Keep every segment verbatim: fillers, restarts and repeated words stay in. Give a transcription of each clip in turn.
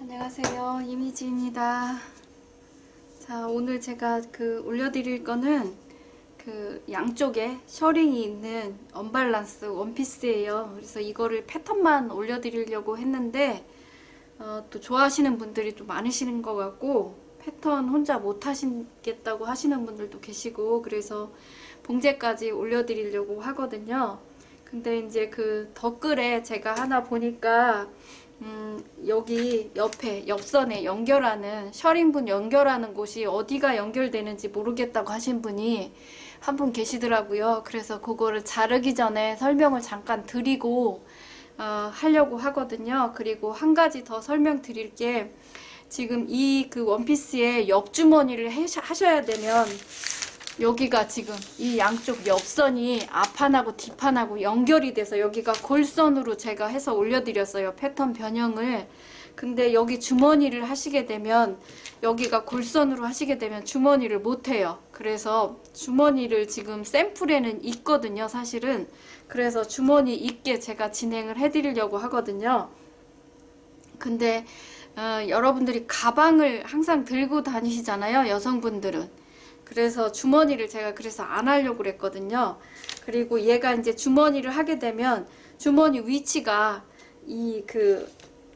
안녕하세요, 이미지입니다. 자, 오늘 제가 그 올려드릴 거는 그 양쪽에 셔링이 있는 언밸런스 원피스예요. 그래서 이거를 패턴만 올려드리려고 했는데 어, 또 좋아하시는 분들이 또 많으시는 것 같고 패턴 혼자 못 하시겠다고 하시는 분들도 계시고 그래서 봉제까지 올려드리려고 하거든요. 근데 이제 그 댓글에 제가 하나 보니까 음, 여기 옆에 옆선에 연결하는 셔링분 연결하는 곳이 어디가 연결되는지 모르겠다고 하신 분이 한 분 계시더라고요. 그래서 그거를 자르기 전에 설명을 잠깐 드리고 어, 하려고 하거든요. 그리고 한 가지 더 설명드릴 게 지금 이 그 원피스에 옆주머니를 하셔야 되면 여기가 지금 이 양쪽 옆선이 앞판하고 뒷판하고 연결이 돼서 여기가 골선으로 제가 해서 올려드렸어요. 패턴 변형을. 근데 여기 주머니를 하시게 되면 여기가 골선으로 하시게 되면 주머니를 못해요. 그래서 주머니를 지금 샘플에는 있거든요, 사실은. 그래서 주머니 있게 제가 진행을 해드리려고 하거든요. 근데 어, 여러분들이 가방을 항상 들고 다니시잖아요, 여성분들은. 그래서 주머니를 제가 그래서 안 하려고 그랬거든요. 그리고 얘가 이제 주머니를 하게 되면 주머니 위치가 이 그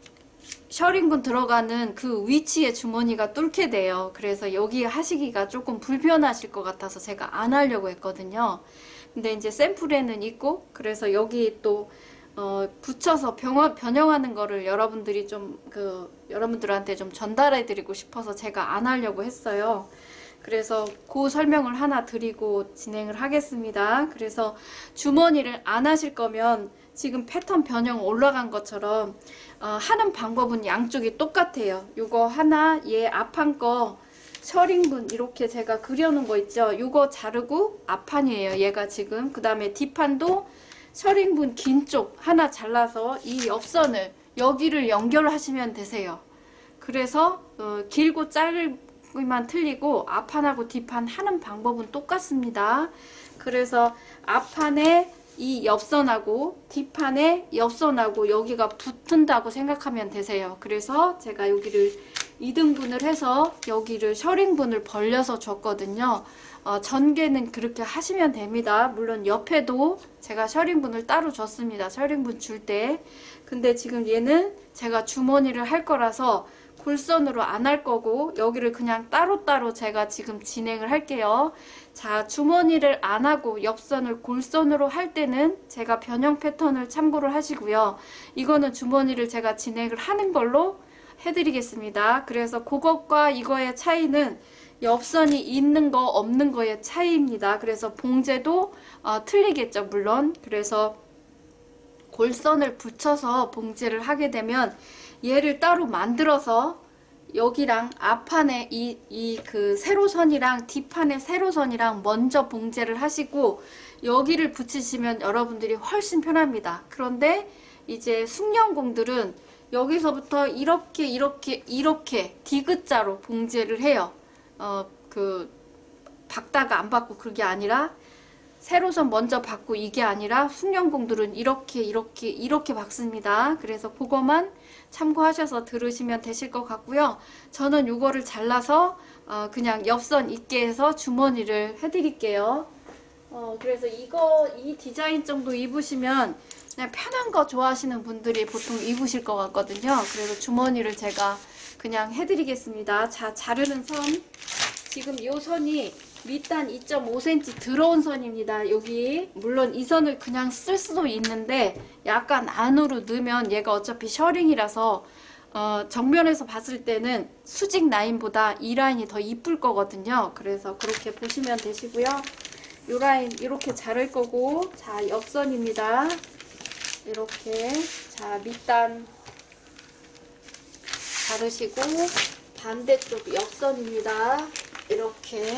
셔링분 들어가는 그 위치에 주머니가 뚫게 돼요. 그래서 여기 하시기가 조금 불편하실 것 같아서 제가 안 하려고 했거든요. 근데 이제 샘플에는 있고 그래서 여기 또 어, 붙여서 병원, 변형하는 거를 여러분들이 좀 그 여러분들한테 좀 전달해 드리고 싶어서 제가 안 하려고 했어요. 그래서 그 설명을 하나 드리고 진행을 하겠습니다. 그래서 주머니를 안 하실 거면 지금 패턴 변형 올라간 것처럼 어, 하는 방법은 양쪽이 똑같아요. 요거 하나 얘 앞판 거 셔링분 이렇게 제가 그려놓은 거 있죠. 요거 자르고 앞판이에요. 얘가 지금. 그 다음에 뒷판도 셔링분 긴 쪽 하나 잘라서 이 옆선을 여기를 연결하시면 되세요. 그래서 어, 길고 짧기만 틀리고 앞판하고 뒷판 하는 방법은 똑같습니다. 그래서 앞판에 이 옆선하고 뒷판에 옆선하고 여기가 붙은다고 생각하면 되세요. 그래서 제가 여기를 이 등분을 해서 여기를 셔링분을 벌려서 줬거든요. 어, 전개는 그렇게 하시면 됩니다. 물론 옆에도 제가 셔링분을 따로 줬습니다. 셔링분 줄 때. 근데 지금 얘는 제가 주머니를 할 거라서 골선으로 안 할 거고 여기를 그냥 따로따로 제가 지금 진행을 할게요. 자, 주머니를 안 하고 옆선을 골선으로 할 때는 제가 변형 패턴을 참고를 하시고요. 이거는 주머니를 제가 진행을 하는 걸로 해드리겠습니다. 그래서 그것과 이거의 차이는 옆선이 있는 거 없는 거의 차이입니다. 그래서 봉제도 어, 틀리겠죠, 물론. 그래서 골선을 붙여서 봉제를 하게 되면 얘를 따로 만들어서 여기랑 앞판에 이, 이 그 세로선이랑 뒷판의 세로선이랑 먼저 봉제를 하시고 여기를 붙이시면 여러분들이 훨씬 편합니다. 그런데 이제 숙련공들은 여기서부터 이렇게 이렇게 이렇게 디귿자로 봉제를 해요. 어, 그 박다가 안 받고 그게 아니라 세로선 먼저 받고 이게 아니라 숙련공들은 이렇게 이렇게 이렇게 박습니다. 그래서 그거만 참고하셔서 들으시면 되실 것 같고요. 저는 이거를 잘라서 어, 그냥 옆선 있게 해서 주머니를 해드릴게요. 어, 그래서 이거 이 디자인 정도 입으시면 그냥 편한 거 좋아하시는 분들이 보통 입으실 것 같거든요. 그래서 주머니를 제가 그냥 해드리겠습니다. 자, 자르는 선. 지금 이 선이 밑단 이 점 오 센티미터 들어온 선입니다. 여기 물론 이 선을 그냥 쓸 수도 있는데 약간 안으로 넣으면 얘가 어차피 셔링이라서 어, 정면에서 봤을 때는 수직 라인보다 이 라인이 더 이쁠 거거든요. 그래서 그렇게 보시면 되시고요. 이 라인 이렇게 자를 거고, 자, 옆선입니다. 이렇게. 자, 밑단 자르시고 반대쪽 옆선입니다. 이렇게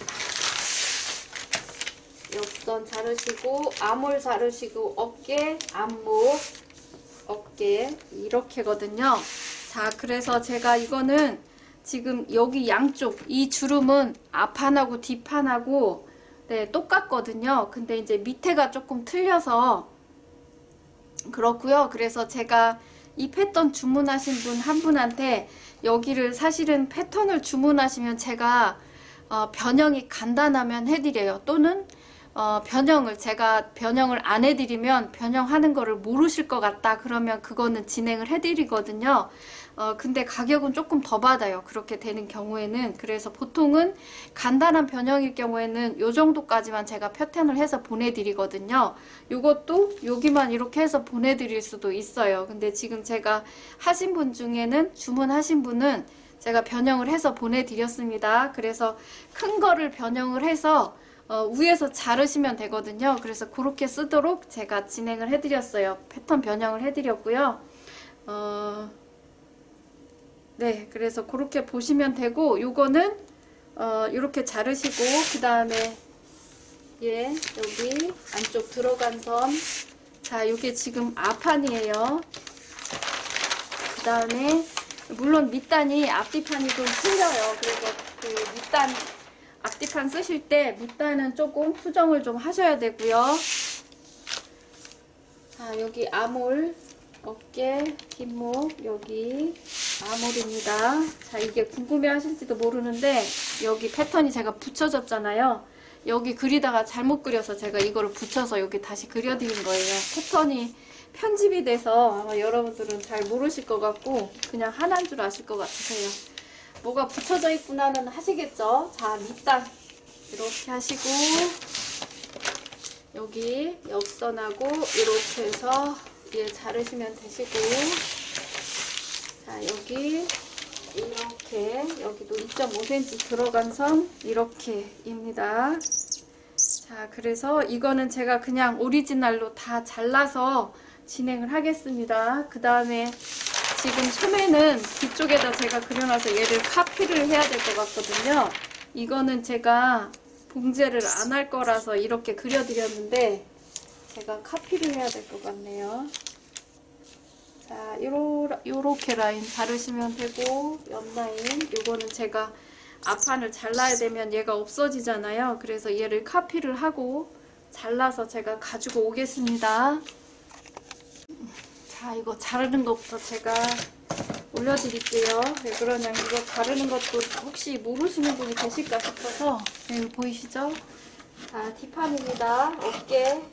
옆선 자르시고 암홀 자르시고 어깨, 안목, 어깨 이렇게거든요. 자, 그래서 제가 이거는 지금 여기 양쪽 이 주름은 앞판하고 뒷판하고 네, 똑같거든요. 근데 이제 밑에가 조금 틀려서 그렇고요. 그래서 제가 이 패턴 주문하신 분 한 분한테 여기를 사실은 패턴을 주문하시면 제가 어, 변형이 간단하면 해드려요. 또는 어, 변형을 제가 변형을 안 해드리면 변형하는 거를 모르실 것 같다 그러면 그거는 진행을 해드리거든요. 어, 근데 가격은 조금 더 받아요. 그렇게 되는 경우에는. 그래서 보통은 간단한 변형일 경우에는 요 정도까지만 제가 패턴을 해서 보내드리거든요. 요것도 여기만 이렇게 해서 보내드릴 수도 있어요. 근데 지금 제가 하신 분 중에는 주문하신 분은 제가 변형을 해서 보내드렸습니다. 그래서 큰 거를 변형을 해서 어, 위에서 자르시면 되거든요. 그래서 그렇게 쓰도록 제가 진행을 해드렸어요. 패턴 변형을 해드렸고요. 어, 네, 그래서 그렇게 보시면 되고, 요거는 어, 이렇게 자르시고, 그 다음에 예, 여기 안쪽 들어간 선, 자, 요게 지금 앞판이에요. 그 다음에 물론 밑단이 앞뒤판이 좀 틀려요. 그래서 그 밑단 앞뒤판 쓰실 때 밑단은 조금 수정을 좀 하셔야 되고요. 자, 여기 아몰, 어깨, 뒷목, 여기 아몰입니다. 자, 이게 궁금해 하실지도 모르는데 여기 패턴이 제가 붙여졌잖아요. 여기 그리다가 잘못 그려서 제가 이거를 붙여서 여기 다시 그려드린 거예요. 패턴이 편집이 돼서 아마 여러분들은 잘 모르실 것 같고 그냥 하나인 줄 아실 것 같으세요. 뭐가 붙여져 있구나는 하시겠죠? 자, 밑단 이렇게 하시고 여기 옆선하고 이렇게 해서 예, 자르시면 되시고, 자, 여기 이렇게 여기도 이 점 오 센티미터 들어간 선 이렇게입니다. 자, 그래서 이거는 제가 그냥 오리지널로 다 잘라서 진행을 하겠습니다. 그 다음에 지금 소매는 뒤쪽에다 제가 그려놔서 얘를 카피를 해야 될 것 같거든요. 이거는 제가 봉제를 안 할 거라서 이렇게 그려드렸는데 제가 카피를 해야 될 것 같네요. 자, 요러, 요렇게 라인 자르시면 되고, 옆 라인, 요거는 제가 앞판을 잘라야 되면 얘가 없어지잖아요. 그래서 얘를 카피를 하고 잘라서 제가 가지고 오겠습니다. 자, 이거 자르는 것부터 제가 올려드릴게요. 왜 그러냐면 이거 자르는 것도 혹시 모르시는 분이 계실까 싶어서. 네, 이거 보이시죠? 자, 뒷판입니다. 어깨.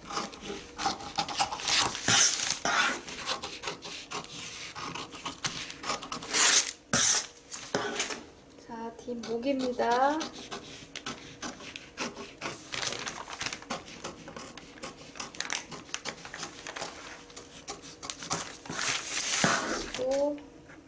자, 뒷목입니다. 그리고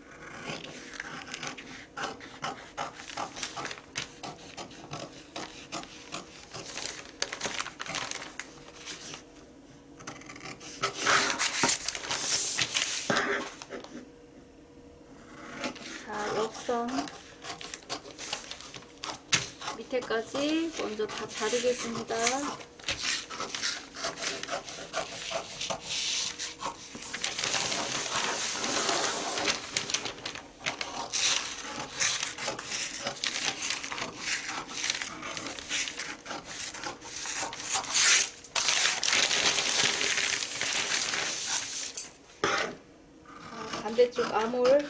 자, 옆선 밑에까지 먼저 다 자르겠습니다. 자, 반대쪽 아몰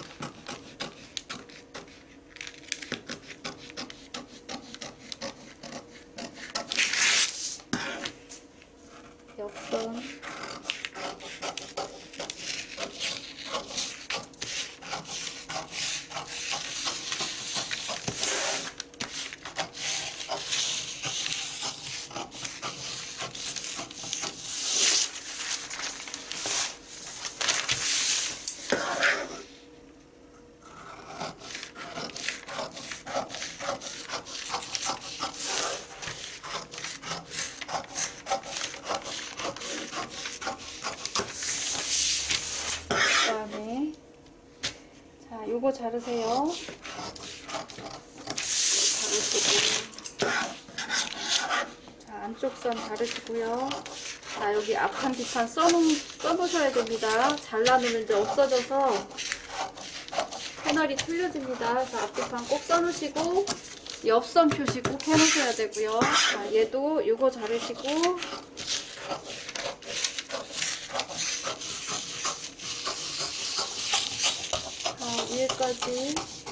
옆선 그다음에 자, 요거 자르세요. 자르시고 자, 안쪽 선 자르시고요. 자, 여기 앞판 뒷판 써놓, 써놓으셔야 됩니다. 잘라놓으면 이제 없어져서 패널이 틀려집니다. 그래서 앞뒤판 꼭 써놓으시고 옆선 표시 꼭 해놓으셔야 되고요. 자, 얘도 요거 자르시고 위에까지.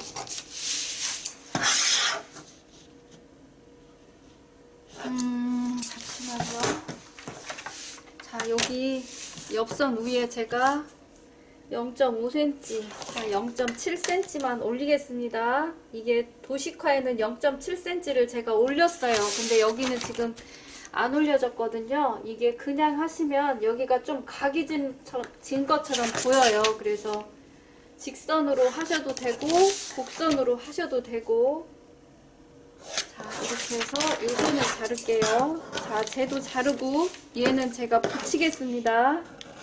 음, 잠시만요. 자, 여기 옆선 위에 제가 영 점 오 센티미터, 자, 영 점 칠 센티미터만 올리겠습니다. 이게 도식화에는 영 점 칠 센티미터를 제가 올렸어요. 근데 여기는 지금 안 올려졌거든요. 이게 그냥 하시면 여기가 좀 각이 진, 진 것처럼 보여요. 그래서 직선으로 하셔도 되고 곡선으로 하셔도 되고. 자, 이렇게 해서 요거는 자를게요. 자, 쟤도 자르고 얘는 제가 붙이겠습니다.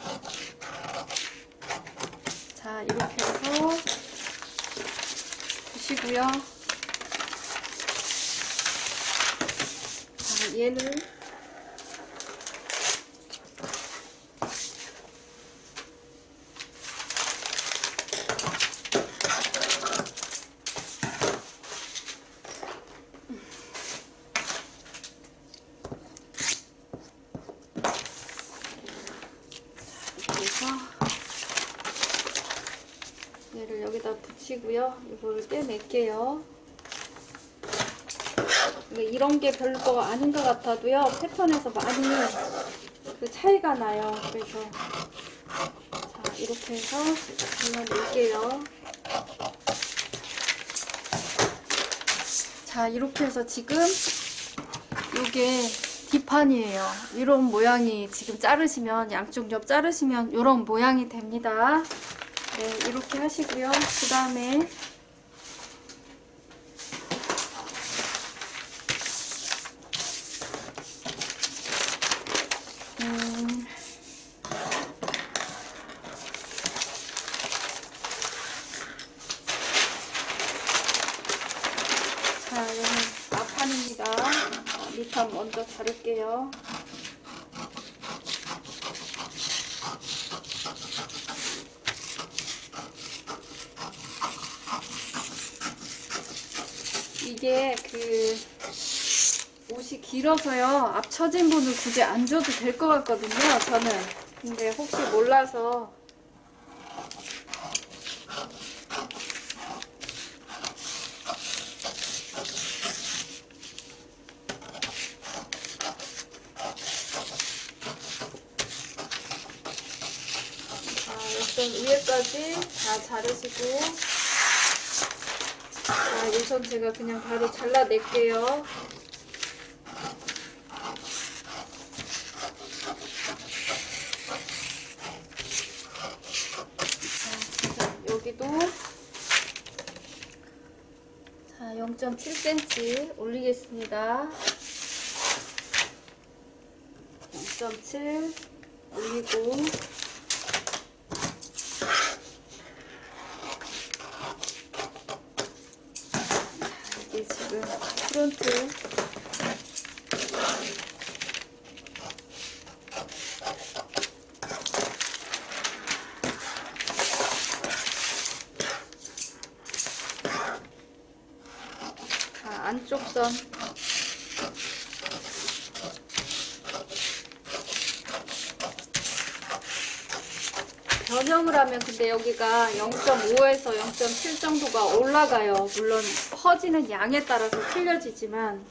자, 이렇게 해서 보시고요. 자, 얘는 얘를 여기다 붙이고요. 이거를 떼낼게요. 이런 게 별거 아닌 것 같아도요, 패턴에서 많이 그 차이가 나요. 그래서 자, 이렇게 해서 잘라낼게요. 자, 이렇게 해서 지금 요게 뒷판이에요. 이런 모양이 지금 자르시면, 양쪽 옆 자르시면 이런 모양이 됩니다. 네, 이렇게 하시고요. 그 다음에 음, 자, 여기 앞판입니다. 밑판 먼저 자를게요. 이게 그 옷이 길어서요, 앞 처진분을 굳이 안 줘도 될 것 같거든요, 저는. 근데 혹시 몰라서 자, 일단 위에까지 다 자르시고, 자, 이 선 제가 그냥 바로 잘라낼게요. 자, 여기도 자, 영 점 칠 센티미터 올리겠습니다. 영 점 칠 올리고, 이게 지금 프론트 자, 안쪽 선 변형을 하면 근데 여기가 영 점 오에서 영 점 칠 정도가 올라가요. 물론 퍼지는 양에 따라서 틀려지지만,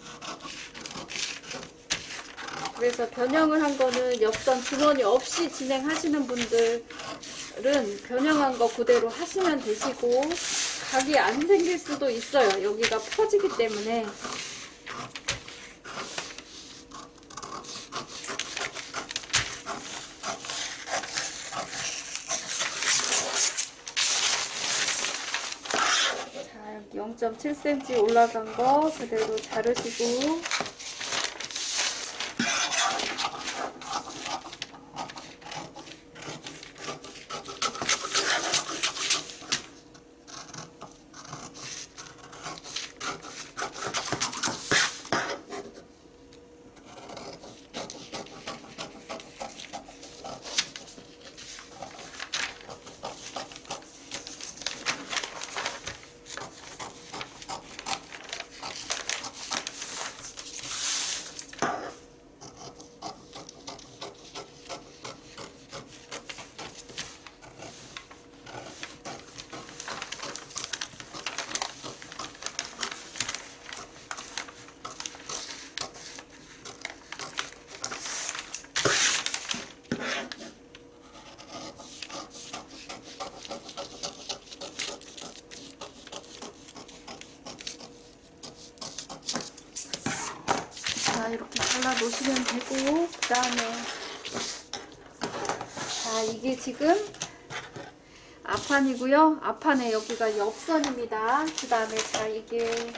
그래서 변형을 한 거는 옆선 주머니 없이 진행하시는 분들은 변형한 거 그대로 하시면 되시고, 각이 안 생길 수도 있어요. 여기가 퍼지기 때문에. 영 점 칠 센티미터 올라간 거 그대로 자르시고, 이렇게 잘라 놓으시면 되고, 그 다음에 자, 이게 지금 앞판이고요. 앞판에 여기가 옆선입니다. 그 다음에 자, 이게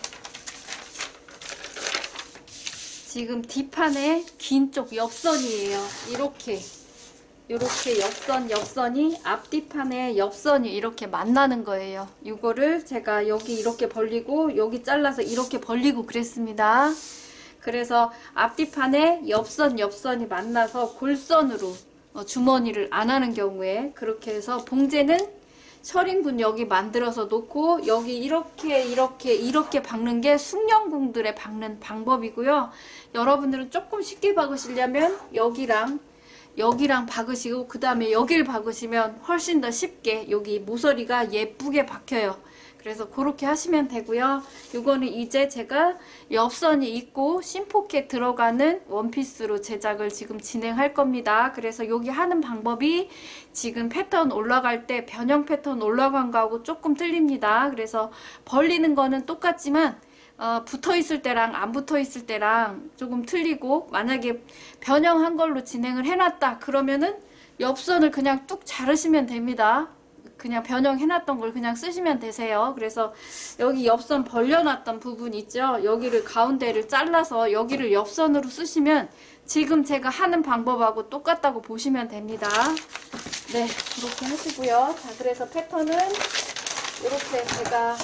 지금 뒷판에 긴 쪽 옆선이에요. 이렇게 이렇게 옆선 옆선이 앞뒤판에 옆선이 이렇게 만나는 거예요. 이거를 제가 여기 이렇게 벌리고 여기 잘라서 이렇게 벌리고 그랬습니다. 그래서 앞뒤판에 옆선 옆선이 만나서 골선으로 주머니를 안 하는 경우에 그렇게 해서 봉제는 셔링군 여기 만들어서 놓고 여기 이렇게 이렇게 이렇게 박는 게 숙련궁들의 박는 방법이고요. 여러분들은 조금 쉽게 박으시려면 여기랑 여기랑 박으시고 그 다음에 여기를 박으시면 훨씬 더 쉽게 여기 모서리가 예쁘게 박혀요. 그래서 그렇게 하시면 되고요. 이거는 이제 제가 옆선이 있고 심포켓 들어가는 원피스로 제작을 지금 진행할 겁니다. 그래서 여기 하는 방법이 지금 패턴 올라갈 때 변형 패턴 올라간 거하고 조금 틀립니다. 그래서 벌리는 거는 똑같지만 어, 붙어 있을 때랑 안 붙어 있을 때랑 조금 틀리고, 만약에 변형한 걸로 진행을 해놨다 그러면은 옆선을 그냥 뚝 자르시면 됩니다. 그냥 변형해놨던 걸 그냥 쓰시면 되세요. 그래서 여기 옆선 벌려놨던 부분 있죠, 여기를 가운데를 잘라서 여기를 옆선으로 쓰시면 지금 제가 하는 방법하고 똑같다고 보시면 됩니다. 네, 그렇게 하시고요. 자, 그래서 패턴은 이렇게 제가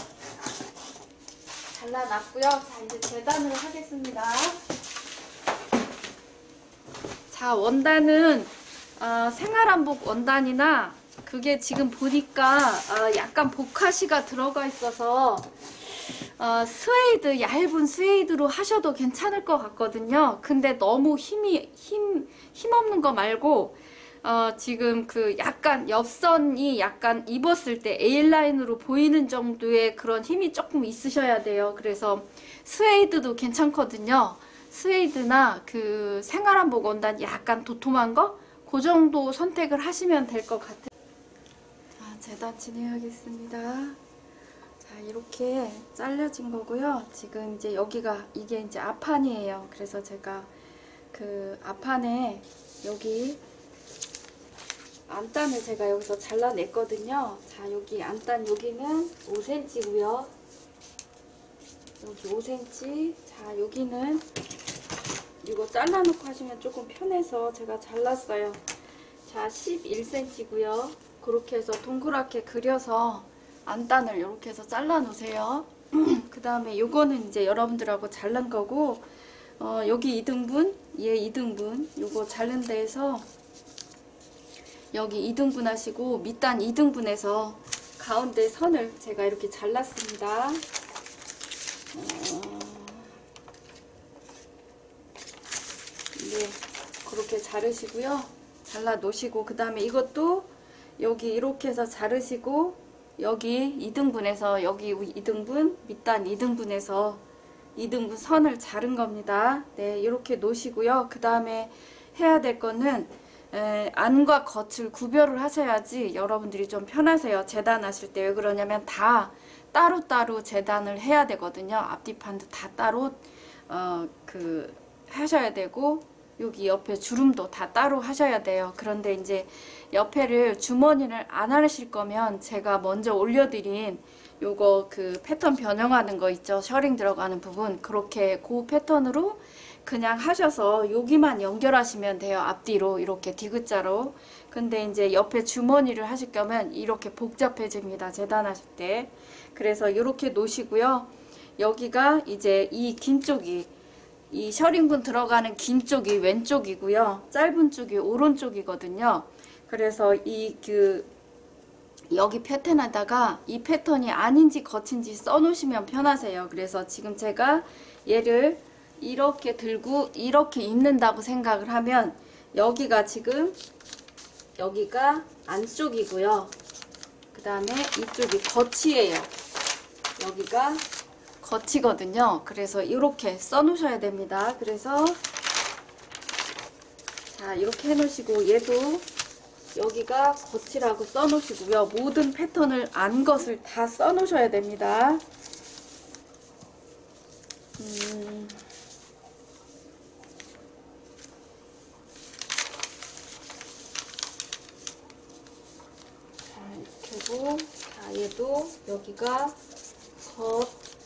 잘라놨고요. 자, 이제 재단을 하겠습니다. 자, 원단은 어, 생활한복 원단이나 그게 지금 보니까 어, 약간 보카시가 들어가 있어서 어, 스웨이드, 얇은 스웨이드로 하셔도 괜찮을 것 같거든요. 근데 너무 힘이 힘, 힘 없는 거 말고 어, 지금 그 약간 옆선이 약간 입었을 때 A라인으로 보이는 정도의 그런 힘이 조금 있으셔야 돼요. 그래서 스웨이드도 괜찮거든요. 스웨이드나 그 생활한복 원단 약간 도톰한 거? 그 정도 선택을 하시면 될 것 같아요. 자, 재단 진행하겠습니다. 자, 이렇게 잘려진 거고요. 지금 이제 여기가 이게 이제 앞판이에요. 그래서 제가 그 앞판에 여기 안단을 제가 여기서 잘라냈거든요. 자, 여기 안단 여기는 오 센티미터고요. 여기 오 센티미터. 자, 여기는 이거 잘라놓고 하시면 조금 편해서 제가 잘랐어요. 자, 십일 센티미터고요. 그렇게 해서 동그랗게 그려서 안단을 이렇게 해서 잘라 놓으세요. 그 다음에 요거는 이제 여러분들하고 잘란 거고, 어, 여기 이 등분, 얘 이 등분, 요거 자른 데에서 여기 이 등분 하시고 밑단 이 등분해서 가운데 선을 제가 이렇게 잘랐습니다. 어, 네, 그렇게 자르시고요. 잘라 놓으시고, 그 다음에 이것도 여기 이렇게 해서 자르시고 여기 이 등분해서 여기 이 등분, 밑단 이 등분해서 이 등분 선을 자른 겁니다. 네, 이렇게 놓으시고요. 그 다음에 해야 될 거는 에, 안과 겉을 구별을 하셔야지 여러분들이 좀 편하세요. 재단하실 때. 왜 그러냐면 다 따로따로 재단을 해야 되거든요. 앞뒤판도 다 따로 어, 그 하셔야 되고, 여기 옆에 주름도 다 따로 하셔야 돼요. 그런데 이제 옆에를 주머니를 안 하실 거면 제가 먼저 올려드린 요거 그 패턴 변형하는 거 있죠, 셔링 들어가는 부분, 그렇게 그 패턴으로 그냥 하셔서 여기만 연결하시면 돼요. 앞뒤로 이렇게 디귿자로. 근데 이제 옆에 주머니를 하실 거면 이렇게 복잡해집니다, 재단하실 때. 그래서 이렇게 놓으시고요. 여기가 이제 이 긴 쪽이, 이 셔링분 들어가는 긴 쪽이 왼쪽이고요, 짧은 쪽이 오른쪽이거든요. 그래서 이 그 여기 패턴에다가 이 패턴이 아닌지 겉인지 써놓으시면 편하세요. 그래서 지금 제가 얘를 이렇게 들고 이렇게 입는다고 생각을 하면 여기가 지금 여기가 안쪽이고요. 그 다음에 이쪽이 겉이에요. 여기가 겉이거든요. 그래서 이렇게 써놓으셔야 됩니다. 그래서 자, 이렇게 해놓으시고 얘도 여기가 겉이라고 써놓으시고요. 모든 패턴을 안 것을 다 써놓으셔야 됩니다. 음, 그리고 여기가 겉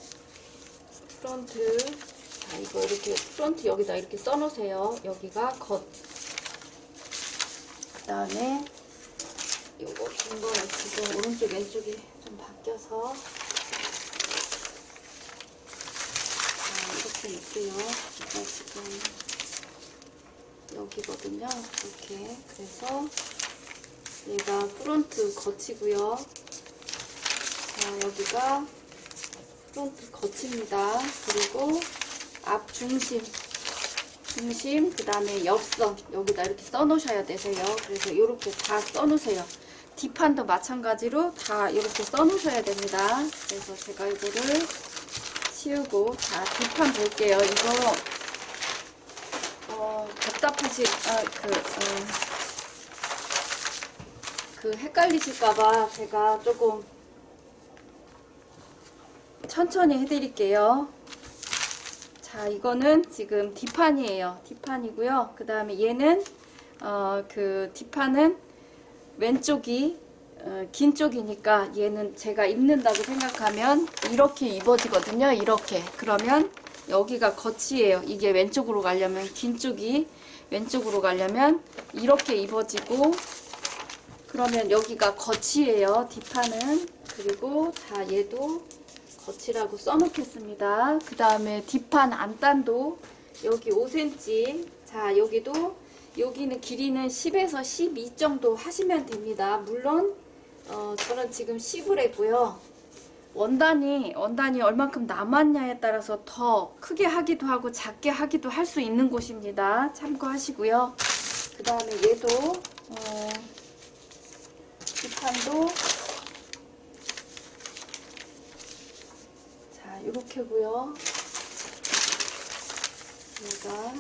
프론트. 자, 이거 이렇게 프론트 여기다 이렇게 써놓으세요. 여기가 겉. 그 다음에 요거 긴 거는 지금 오른쪽 왼쪽이 좀 바뀌어서 자, 이렇게 있고요. 이거 지금 여기거든요. 이렇게. 그래서 얘가 프론트 겉이고요. 자, 여기가 프론트 겉입니다. 그리고 앞 중심, 중심, 그 다음에 옆선 여기다 이렇게 써놓으셔야 되세요. 그래서 이렇게 다 써놓으세요. 뒷판도 마찬가지로 다 이렇게 써놓으셔야 됩니다. 그래서 제가 이거를 치우고, 자, 뒷판 볼게요. 이거 어, 답답하시, 아, 그, 어, 그 헷갈리실까봐 제가 조금 천천히 해드릴게요. 자, 이거는 지금 뒷판이에요. 뒷판이고요. 그 다음에 얘는 어, 그 뒷판은 왼쪽이 어, 긴 쪽이니까 얘는 제가 입는다고 생각하면 이렇게 입어지거든요. 이렇게. 그러면 여기가 겉이에요. 이게 왼쪽으로 가려면, 긴 쪽이 왼쪽으로 가려면 이렇게 입어지고, 그러면 여기가 겉이에요. 뒷판은. 그리고 자, 얘도 겉이라고 써놓겠습니다. 그 다음에 뒷판 안단도 여기 오 센티미터. 자, 여기도 여기는 길이는 십에서 십이 정도 하시면 됩니다. 물론 어, 저는 지금 십을 했고요. 원단이 원단이 얼만큼 남았냐에 따라서 더 크게 하기도 하고 작게 하기도 할 수 있는 곳입니다. 참고하시고요. 그 다음에 얘도 어, 뒷판도 자, 요렇게고요. 얘가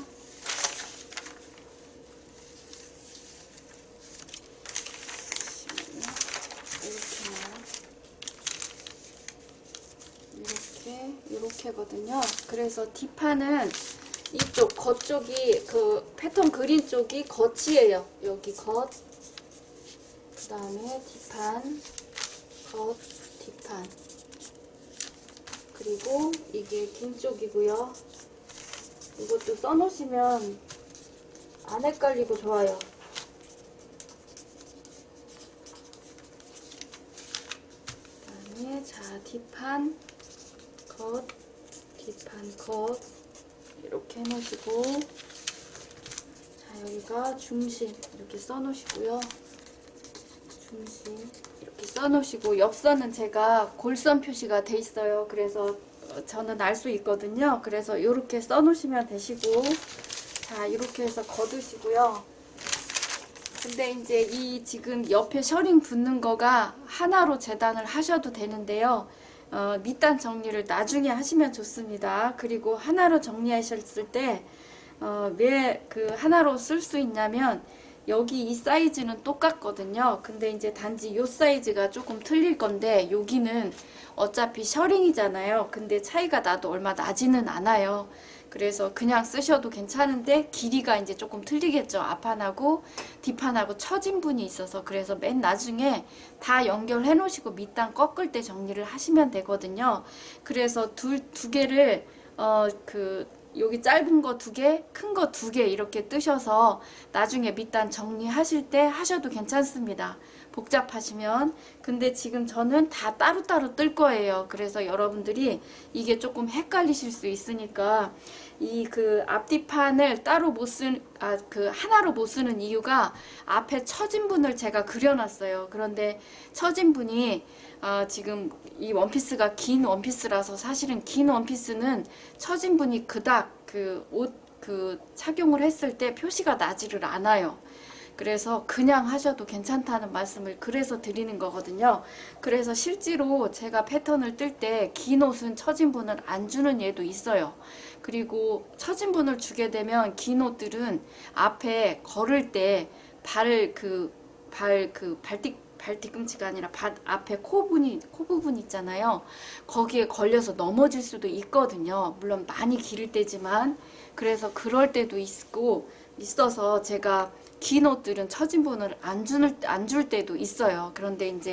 이렇게 이렇게거든요. 그래서 뒷판은 이쪽 겉쪽이 그 패턴 그린 쪽이 겉이에요. 여기 겉. 그 다음에 뒷판, 겉, 뒷판. 그리고 이게 긴 쪽이고요. 이것도 써놓으시면 안 헷갈리고 좋아요. 그 다음에 자, 뒷판, 겉, 뒷판, 겉 이렇게 해놓으시고, 자, 여기가 중심 이렇게 써놓으시고요. 중심 이렇게 써놓으시고, 옆선은 제가 골선 표시가 돼 있어요. 그래서 저는 알 수 있거든요. 그래서 이렇게 써놓으시면 되시고, 자, 이렇게 해서 걷으시고요. 근데 이제 이 지금 옆에 셔링 붙는 거가 하나로 재단을 하셔도 되는데요. 어, 밑단 정리를 나중에 하시면 좋습니다. 그리고 하나로 정리하셨을 때 어, 왜 그 하나로 쓸 수 있냐면, 여기 이 사이즈는 똑같거든요. 근데 이제 단지 요 사이즈가 조금 틀릴 건데, 여기는 어차피 셔링이잖아요. 근데 차이가 나도 얼마 나지는 않아요. 그래서 그냥 쓰셔도 괜찮은데, 길이가 이제 조금 틀리겠죠. 앞판하고 뒷판하고 처진 분이 있어서. 그래서 맨 나중에 다 연결해 놓으시고 밑단 꺾을 때 정리를 하시면 되거든요. 그래서 두, 두 개를 어, 그 여기 짧은 거 두 개, 큰 거 두 개 이렇게 뜨셔서 나중에 밑단 정리하실 때 하셔도 괜찮습니다. 복잡하시면. 근데 지금 저는 다 따로따로 뜰 거예요. 그래서 여러분들이 이게 조금 헷갈리실 수 있으니까, 이 그 앞뒤판을 따로 못 쓰는, 아, 그 하나로 못 쓰는 이유가, 앞에 처진 분을 제가 그려놨어요. 그런데 처진 분이 아, 지금 이 원피스가 긴 원피스라서, 사실은 긴 원피스는 처진 분이 그닥 그 옷 그 착용을 했을 때 표시가 나지를 않아요. 그래서 그냥 하셔도 괜찮다는 말씀을 그래서 드리는 거거든요. 그래서 실제로 제가 패턴을 뜰 때 긴 옷은 처진 분을 안 주는 예도 있어요. 그리고 처진 분을 주게 되면 긴 옷들은 앞에 걸을 때 발 그 발 그 발뒤 발 뒤꿈치가 아니라 발 앞에 코 부분이 코 부분 있잖아요. 거기에 걸려서 넘어질 수도 있거든요. 물론 많이 기를 때지만. 그래서 그럴 때도 있고 있어서 제가 긴 옷들은 처진 분을 안 줄, 안 줄 때도 있어요. 그런데 이제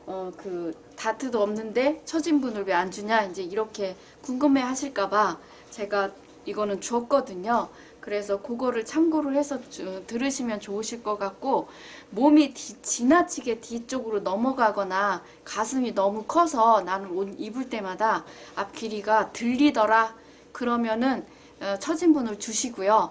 어, 그 다트도 없는데 처진분을 왜 안 주냐 이제 이렇게 궁금해 하실까봐 제가 이거는 주었거든요. 그래서 그거를 참고를 해서 주, 들으시면 좋으실 것 같고, 몸이 뒤, 지나치게 뒤쪽으로 넘어가거나 가슴이 너무 커서 나는 옷 입을 때마다 앞 길이가 들리더라 그러면은 어, 처진분을 주시고요.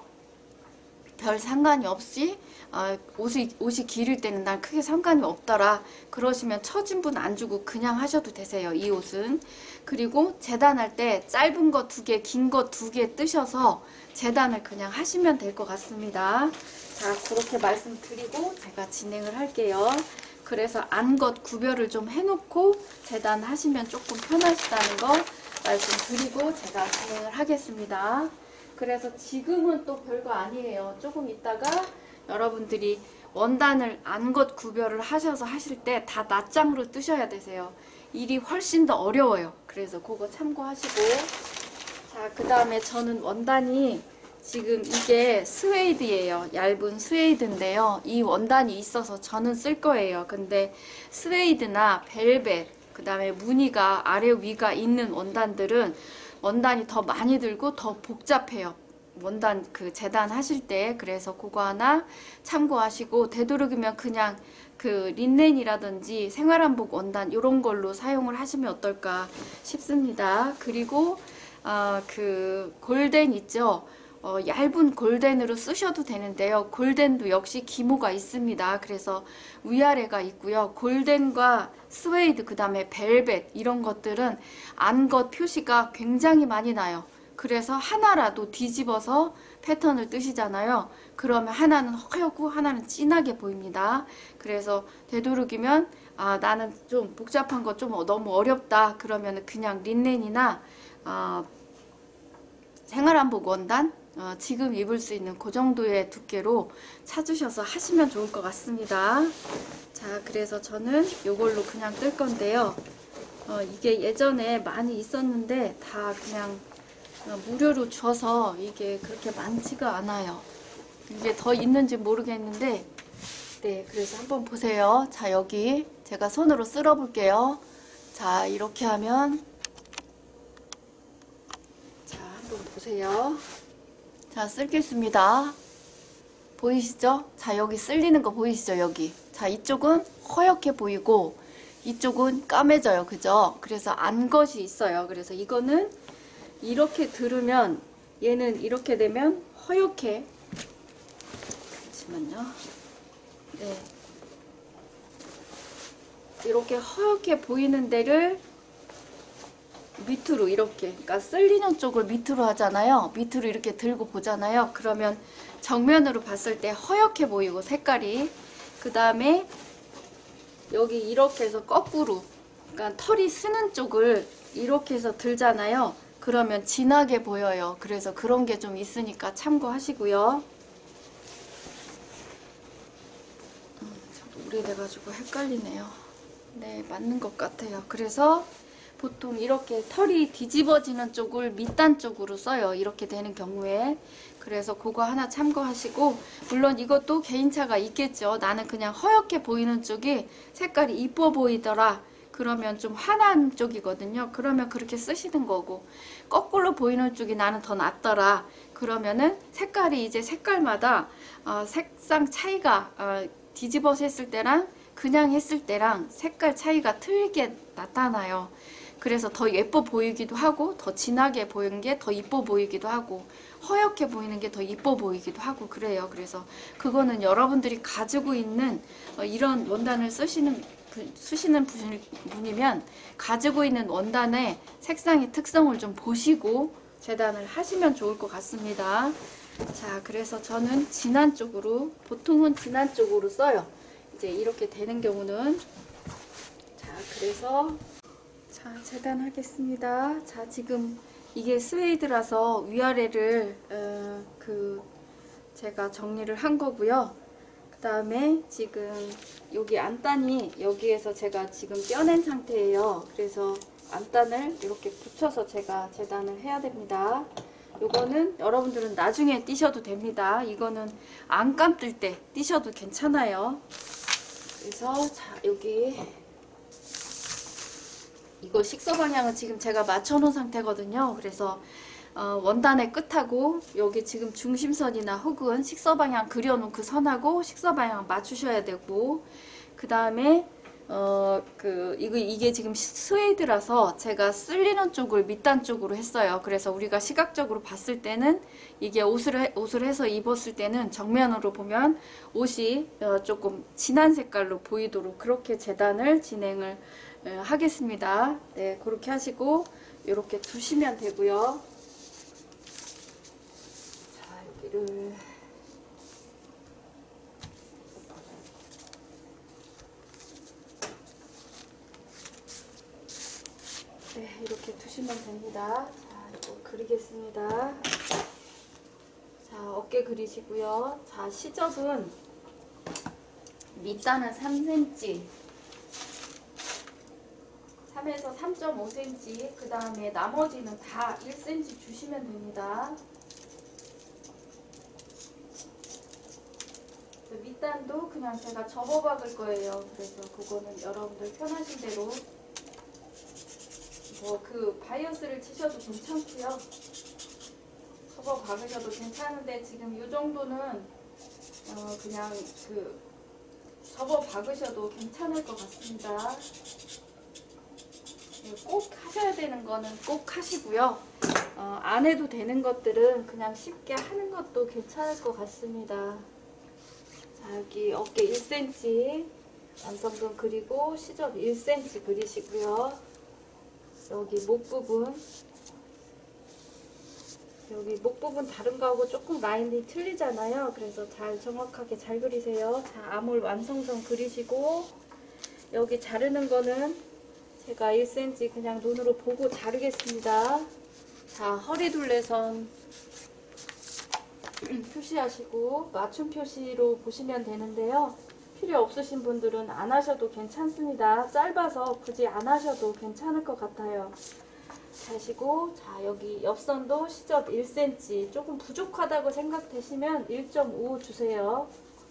별 상관이 없이 어, 옷이, 옷이 길을 때는 난 크게 상관이 없더라 그러시면 처진분 안 주고 그냥 하셔도 되세요. 이 옷은. 그리고 재단할 때 짧은 거 두 개, 긴 거 두 개 뜨셔서 재단을 그냥 하시면 될 것 같습니다. 자, 그렇게 말씀드리고 제가 진행을 할게요. 그래서 안것 구별을 좀 해놓고 재단하시면 조금 편하시다는 거 말씀드리고 제가 진행을 하겠습니다. 그래서 지금은 또 별거 아니에요. 조금 있다가 여러분들이 원단을 안것 구별을 하셔서 하실 때 다 낱장으로 뜨셔야 되세요. 일이 훨씬 더 어려워요. 그래서 그거 참고하시고, 자, 그 다음에 저는 원단이 지금 이게 스웨이드예요. 얇은 스웨이드인데요. 이 원단이 있어서 저는 쓸 거예요. 근데 스웨이드나 벨벳, 그 다음에 무늬가 아래 위가 있는 원단들은 원단이 더 많이 들고 더 복잡해요. 원단 그 재단 하실 때. 그래서 그거 하나 참고하시고, 되도록이면 그냥 그 린넨이라든지 생활한복 원단 이런 걸로 사용을 하시면 어떨까 싶습니다. 그리고 어, 그 골덴 있죠. 어, 얇은 골덴으로 쓰셔도 되는데요. 골덴도 역시 기모가 있습니다. 그래서 위아래가 있고요. 골덴과 스웨이드, 그 다음에 벨벳 이런 것들은 안것 표시가 굉장히 많이 나요. 그래서 하나라도 뒤집어서 패턴을 뜨시잖아요. 그러면 하나는 허옇고 하나는 진하게 보입니다. 그래서 되도록이면 아, 나는 좀 복잡한 거 좀 너무 어렵다 그러면 그냥 린넨이나 어, 생활한복 원단 어, 지금 입을 수 있는 그 정도의 두께로 찾으셔서 하시면 좋을 것 같습니다. 자, 그래서 저는 이걸로 그냥 뜰 건데요. 어, 이게 예전에 많이 있었는데 다 그냥 무료로 줘서 이게 그렇게 많지가 않아요. 이게 더 있는지 모르겠는데, 네, 그래서 한번 보세요. 자, 여기 제가 손으로 쓸어 볼게요. 자, 이렇게 하면, 자, 한번 보세요. 자, 쓸겠습니다. 보이시죠? 자, 여기 쓸리는 거 보이시죠? 여기. 자, 이쪽은 허옇게 보이고 이쪽은 까매져요. 그죠? 그래서 안것이 있어요. 그래서 이거는 이렇게 들으면, 얘는 이렇게 되면 허옇게, 잠시만요. 네, 이렇게 허옇게 보이는 데를 밑으로 이렇게, 그러니까 쓸리는 쪽을 밑으로 하잖아요. 밑으로 이렇게 들고 보잖아요. 그러면 정면으로 봤을 때 허옇게 보이고 색깔이, 그 다음에 여기 이렇게 해서 거꾸로, 그러니까 털이 쓰는 쪽을 이렇게 해서 들잖아요. 그러면 진하게 보여요. 그래서 그런 게 좀 있으니까 참고하시고요. 음, 저도 오래돼가지고 헷갈리네요. 네, 맞는 것 같아요. 그래서 보통 이렇게 털이 뒤집어지는 쪽을 밑단 쪽으로 써요. 이렇게 되는 경우에. 그래서 그거 하나 참고하시고, 물론 이것도 개인차가 있겠죠. 나는 그냥 허옇게 보이는 쪽이 색깔이 이뻐 보이더라. 그러면 좀 환한 쪽이거든요. 그러면 그렇게 쓰시는 거고, 거꾸로 보이는 쪽이 나는 더 낫더라. 그러면은 색깔이 이제 색깔마다 어, 색상 차이가 어, 뒤집어서 했을 때랑 그냥 했을 때랑 색깔 차이가 틀리게 나타나요. 그래서 더 예뻐 보이기도 하고, 더 진하게 보이는 게 더 이뻐 보이기도 하고, 허옇게 보이는 게 더 이뻐 보이기도 하고 그래요. 그래서 그거는 여러분들이 가지고 있는 어, 이런 원단을 쓰시는 쓰시는 분이면 가지고 있는 원단의 색상의 특성을 좀 보시고 재단을 하시면 좋을 것 같습니다. 자, 그래서 저는 진한 쪽으로, 보통은 진한 쪽으로 써요. 이제 이렇게 되는 경우는. 자, 그래서 자, 재단하겠습니다. 자, 지금 이게 스웨이드라서 위아래를 어, 그 제가 정리를 한 거고요. 그 다음에 지금 여기 안단이 여기에서 제가 지금 떼어낸 상태예요. 그래서 안단을 이렇게 붙여서 제가 재단을 해야 됩니다. 요거는 여러분들은 나중에 띄셔도 됩니다. 이거는 안 감뜰 때 띄셔도 괜찮아요. 그래서 자, 여기 이거 식서 방향은 지금 제가 맞춰 놓은 상태거든요. 그래서 어, 원단의 끝하고 여기 지금 중심선이나 혹은 식서 방향 그려놓은 그 선하고 식서 방향 맞추셔야 되고, 그 다음에 어, 그, 이거, 이게 지금 스웨이드라서 제가 쓸리는 쪽을 밑단 쪽으로 했어요. 그래서 우리가 시각적으로 봤을 때는 이게 옷을, 해, 옷을 해서 입었을 때는 정면으로 보면 옷이 어, 조금 진한 색깔로 보이도록 그렇게 재단을 진행을 어, 하겠습니다. 네, 그렇게 하시고 이렇게 두시면 되고요. 자, 여기를. 네, 이렇게 두시면 됩니다. 자, 이거 그리겠습니다. 자, 어깨 그리시고요. 자, 시접은 밑단은 삼 센티미터, 삼에서 삼 점 오 센티미터, 그 다음에 나머지는 다 일 센티미터 주시면 됩니다. 밑단도 그냥 제가 접어 박을 거예요. 그래서 그거는 여러분들 편하신 대로 뭐 그 바이어스를 치셔도 괜찮고요. 접어 박으셔도 괜찮은데 지금 이 정도는 어 그냥 그 접어 박으셔도 괜찮을 것 같습니다. 꼭 하셔야 되는 거는 꼭 하시고요. 어, 안 해도 되는 것들은 그냥 쉽게 하는 것도 괜찮을 것 같습니다. 자, 여기 어깨 일 센티미터 완성선 그리고 시접 일 센티미터 그리시고요. 여기 목 부분, 여기 목 부분 다른 거하고 조금 라인이 틀리잖아요. 그래서 잘 정확하게 잘 그리세요. 자, 아몰 완성선 그리시고, 여기 자르는 거는 제가 일 센티미터 그냥 눈으로 보고 자르겠습니다. 자, 허리둘레선 표시하시고 맞춤 표시로 보시면 되는데요. 필요 없으신 분들은 안 하셔도 괜찮습니다. 짧아서 굳이 안 하셔도 괜찮을 것 같아요. 하시고, 자, 여기 옆선도 시접 일 센티미터 조금 부족하다고 생각되시면 일 점 오 주세요.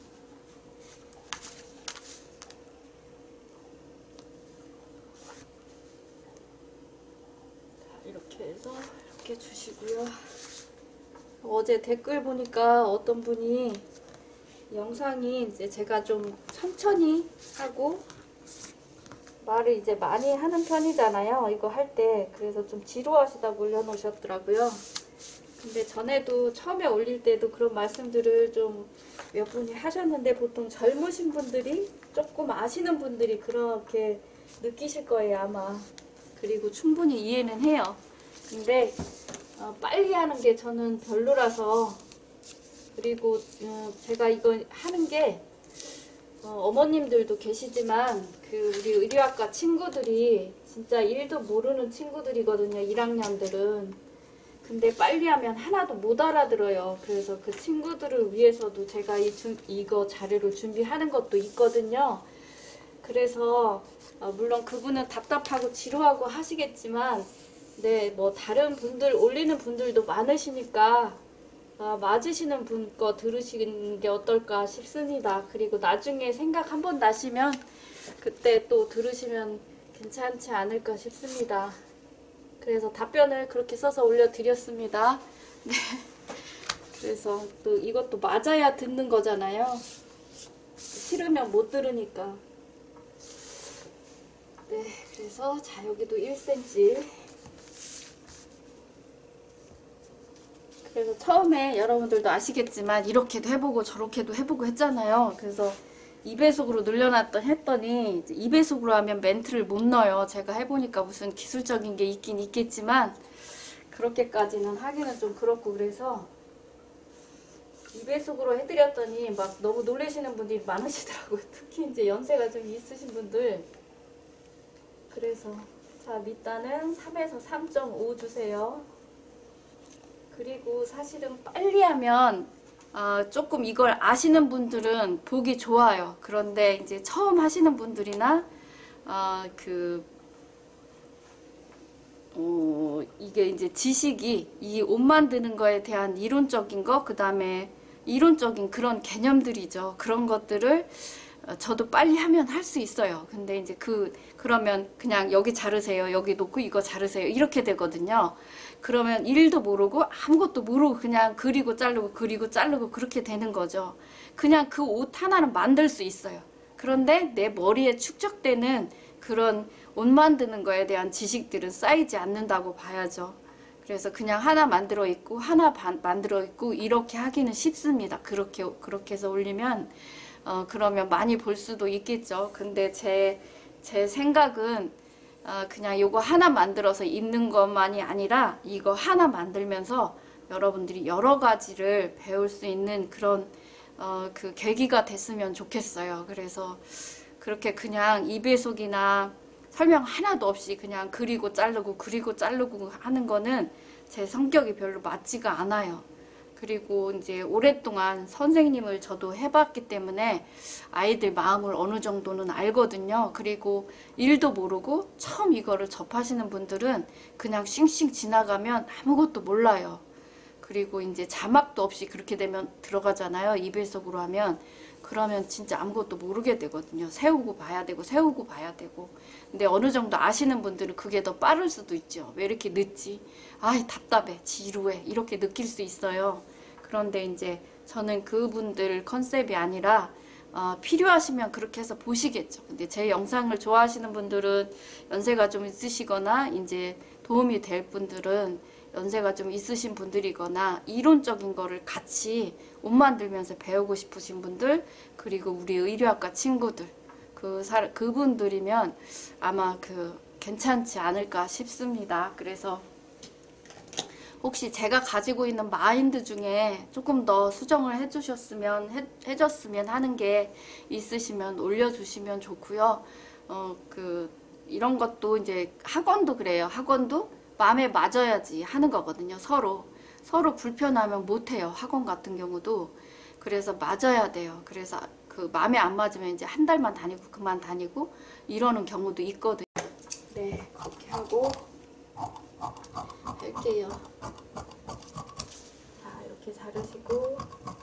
자, 이렇게 해서 이렇게 주시고요. 어제 댓글 보니까 어떤 분이 영상이 이제 제가 좀 천천히 하고 말을 이제 많이 하는 편이잖아요. 이거 할 때. 그래서 좀 지루하시다고 올려놓으셨더라고요. 근데 전에도 처음에 올릴 때도 그런 말씀들을 좀 몇 분이 하셨는데 보통 젊으신 분들이 조금 아시는 분들이 그렇게 느끼실 거예요, 아마. 그리고 충분히 이해는 해요. 근데 어, 빨리 하는 게 저는 별로라서, 그리고 어, 제가 이거 하는 게 어, 어머님들도 계시지만 그 우리 의료학과 친구들이 진짜 일도 모르는 친구들이거든요. 일 학년들은. 근데 빨리 하면 하나도 못 알아들어요. 그래서 그 친구들을 위해서도 제가 이 주, 이거 자료를 준비하는 것도 있거든요. 그래서 어, 물론 그분은 답답하고 지루하고 하시겠지만, 네, 뭐 다른 분들 올리는 분들도 많으시니까 아, 맞으시는 분 거 들으시는 게 어떨까 싶습니다. 그리고 나중에 생각 한번 나시면 그때 또 들으시면 괜찮지 않을까 싶습니다. 그래서 답변을 그렇게 써서 올려드렸습니다. 네. 그래서 또 이것도 맞아야 듣는 거잖아요. 싫으면 못 들으니까. 네, 그래서 자, 여기도 일 센티미터. 그래서 처음에 여러분들도 아시겠지만 이렇게도 해보고 저렇게도 해보고 했잖아요. 그래서 이 배속으로 늘려놨던 했더니 이 배속으로 하면 멘트를 못 넣어요. 제가 해보니까 무슨 기술적인 게 있긴 있겠지만 그렇게까지는 하기는 좀 그렇고, 그래서 이 배속으로 해드렸더니 막 너무 놀라시는 분들이 많으시더라고요. 특히 이제 연세가 좀 있으신 분들. 그래서 자, 밑단은 삼에서 삼 점 오 주세요. 그리고 사실은 빨리 하면 어, 조금 이걸 아시는 분들은 보기 좋아요. 그런데 이제 처음 하시는 분들이나 어, 그 어, 이게 이제 지식이 이 옷 만드는 거에 대한 이론적인 거, 그 다음에 이론적인 그런 개념들이죠. 그런 것들을 어, 저도 빨리 하면 할 수 있어요. 근데 이제 그 그러면 그냥 여기 자르세요, 여기 놓고 이거 자르세요, 이렇게 되거든요. 그러면 일도 모르고 아무것도 모르고 그냥 그리고 자르고 그리고 자르고 그렇게 되는 거죠. 그냥 그 옷 하나는 만들 수 있어요. 그런데 내 머리에 축적되는 그런 옷 만드는 거에 대한 지식들은 쌓이지 않는다고 봐야죠. 그래서 그냥 하나 만들어 있고 하나 반 만들어 있고 이렇게 하기는 쉽습니다. 그렇게 그렇게 해서 올리면 어 그러면 많이 볼 수도 있겠죠. 근데 제 제 생각은 어 그냥 요거 하나 만들어서 입는 것만이 아니라 이거 하나 만들면서 여러분들이 여러 가지를 배울 수 있는 그런 어 그 계기가 됐으면 좋겠어요. 그래서 그렇게 그냥 이 배속이나 설명 하나도 없이 그냥 그리고 자르고 그리고 자르고 하는 거는 제 성격이 별로 맞지가 않아요. 그리고 이제 오랫동안 선생님을 저도 해봤기 때문에 아이들 마음을 어느 정도는 알거든요. 그리고 일도 모르고 처음 이거를 접하시는 분들은 그냥 싱싱 지나가면 아무것도 몰라요. 그리고 이제 자막도 없이 그렇게 되면 들어가잖아요. 이 배속으로 하면. 그러면 진짜 아무것도 모르게 되거든요. 세우고 봐야 되고 세우고 봐야 되고. 근데 어느 정도 아시는 분들은 그게 더 빠를 수도 있죠. 왜 이렇게 늦지? 아이 답답해, 지루해, 이렇게 느낄 수 있어요. 그런데 이제 저는 그분들 컨셉이 아니라 어, 필요하시면 그렇게 해서 보시겠죠. 근데 제 영상을 좋아하시는 분들은 연세가 좀 있으시거나 이제 도움이 될 분들은 연세가 좀 있으신 분들이거나 이론적인 거를 같이 옷 만들면서 배우고 싶으신 분들, 그리고 우리 의류학과 친구들, 그 사, 그분들이면 아마 그 괜찮지 않을까 싶습니다. 그래서 혹시 제가 가지고 있는 마인드 중에 조금 더 수정을 해주셨으면 해, 해줬으면 하는 게 있으시면 올려주시면 좋고요. 어, 그 이런 것도 이제 학원도 그래요. 학원도 마음에 맞아야지 하는 거거든요. 서로 서로 불편하면 못해요. 학원 같은 경우도. 그래서 맞아야 돼요. 그래서 그 마음에 안 맞으면 이제 한 달만 다니고 그만 다니고 이러는 경우도 있거든요. 네, 이렇게 하고 할게요. 자, 이렇게 자르시고.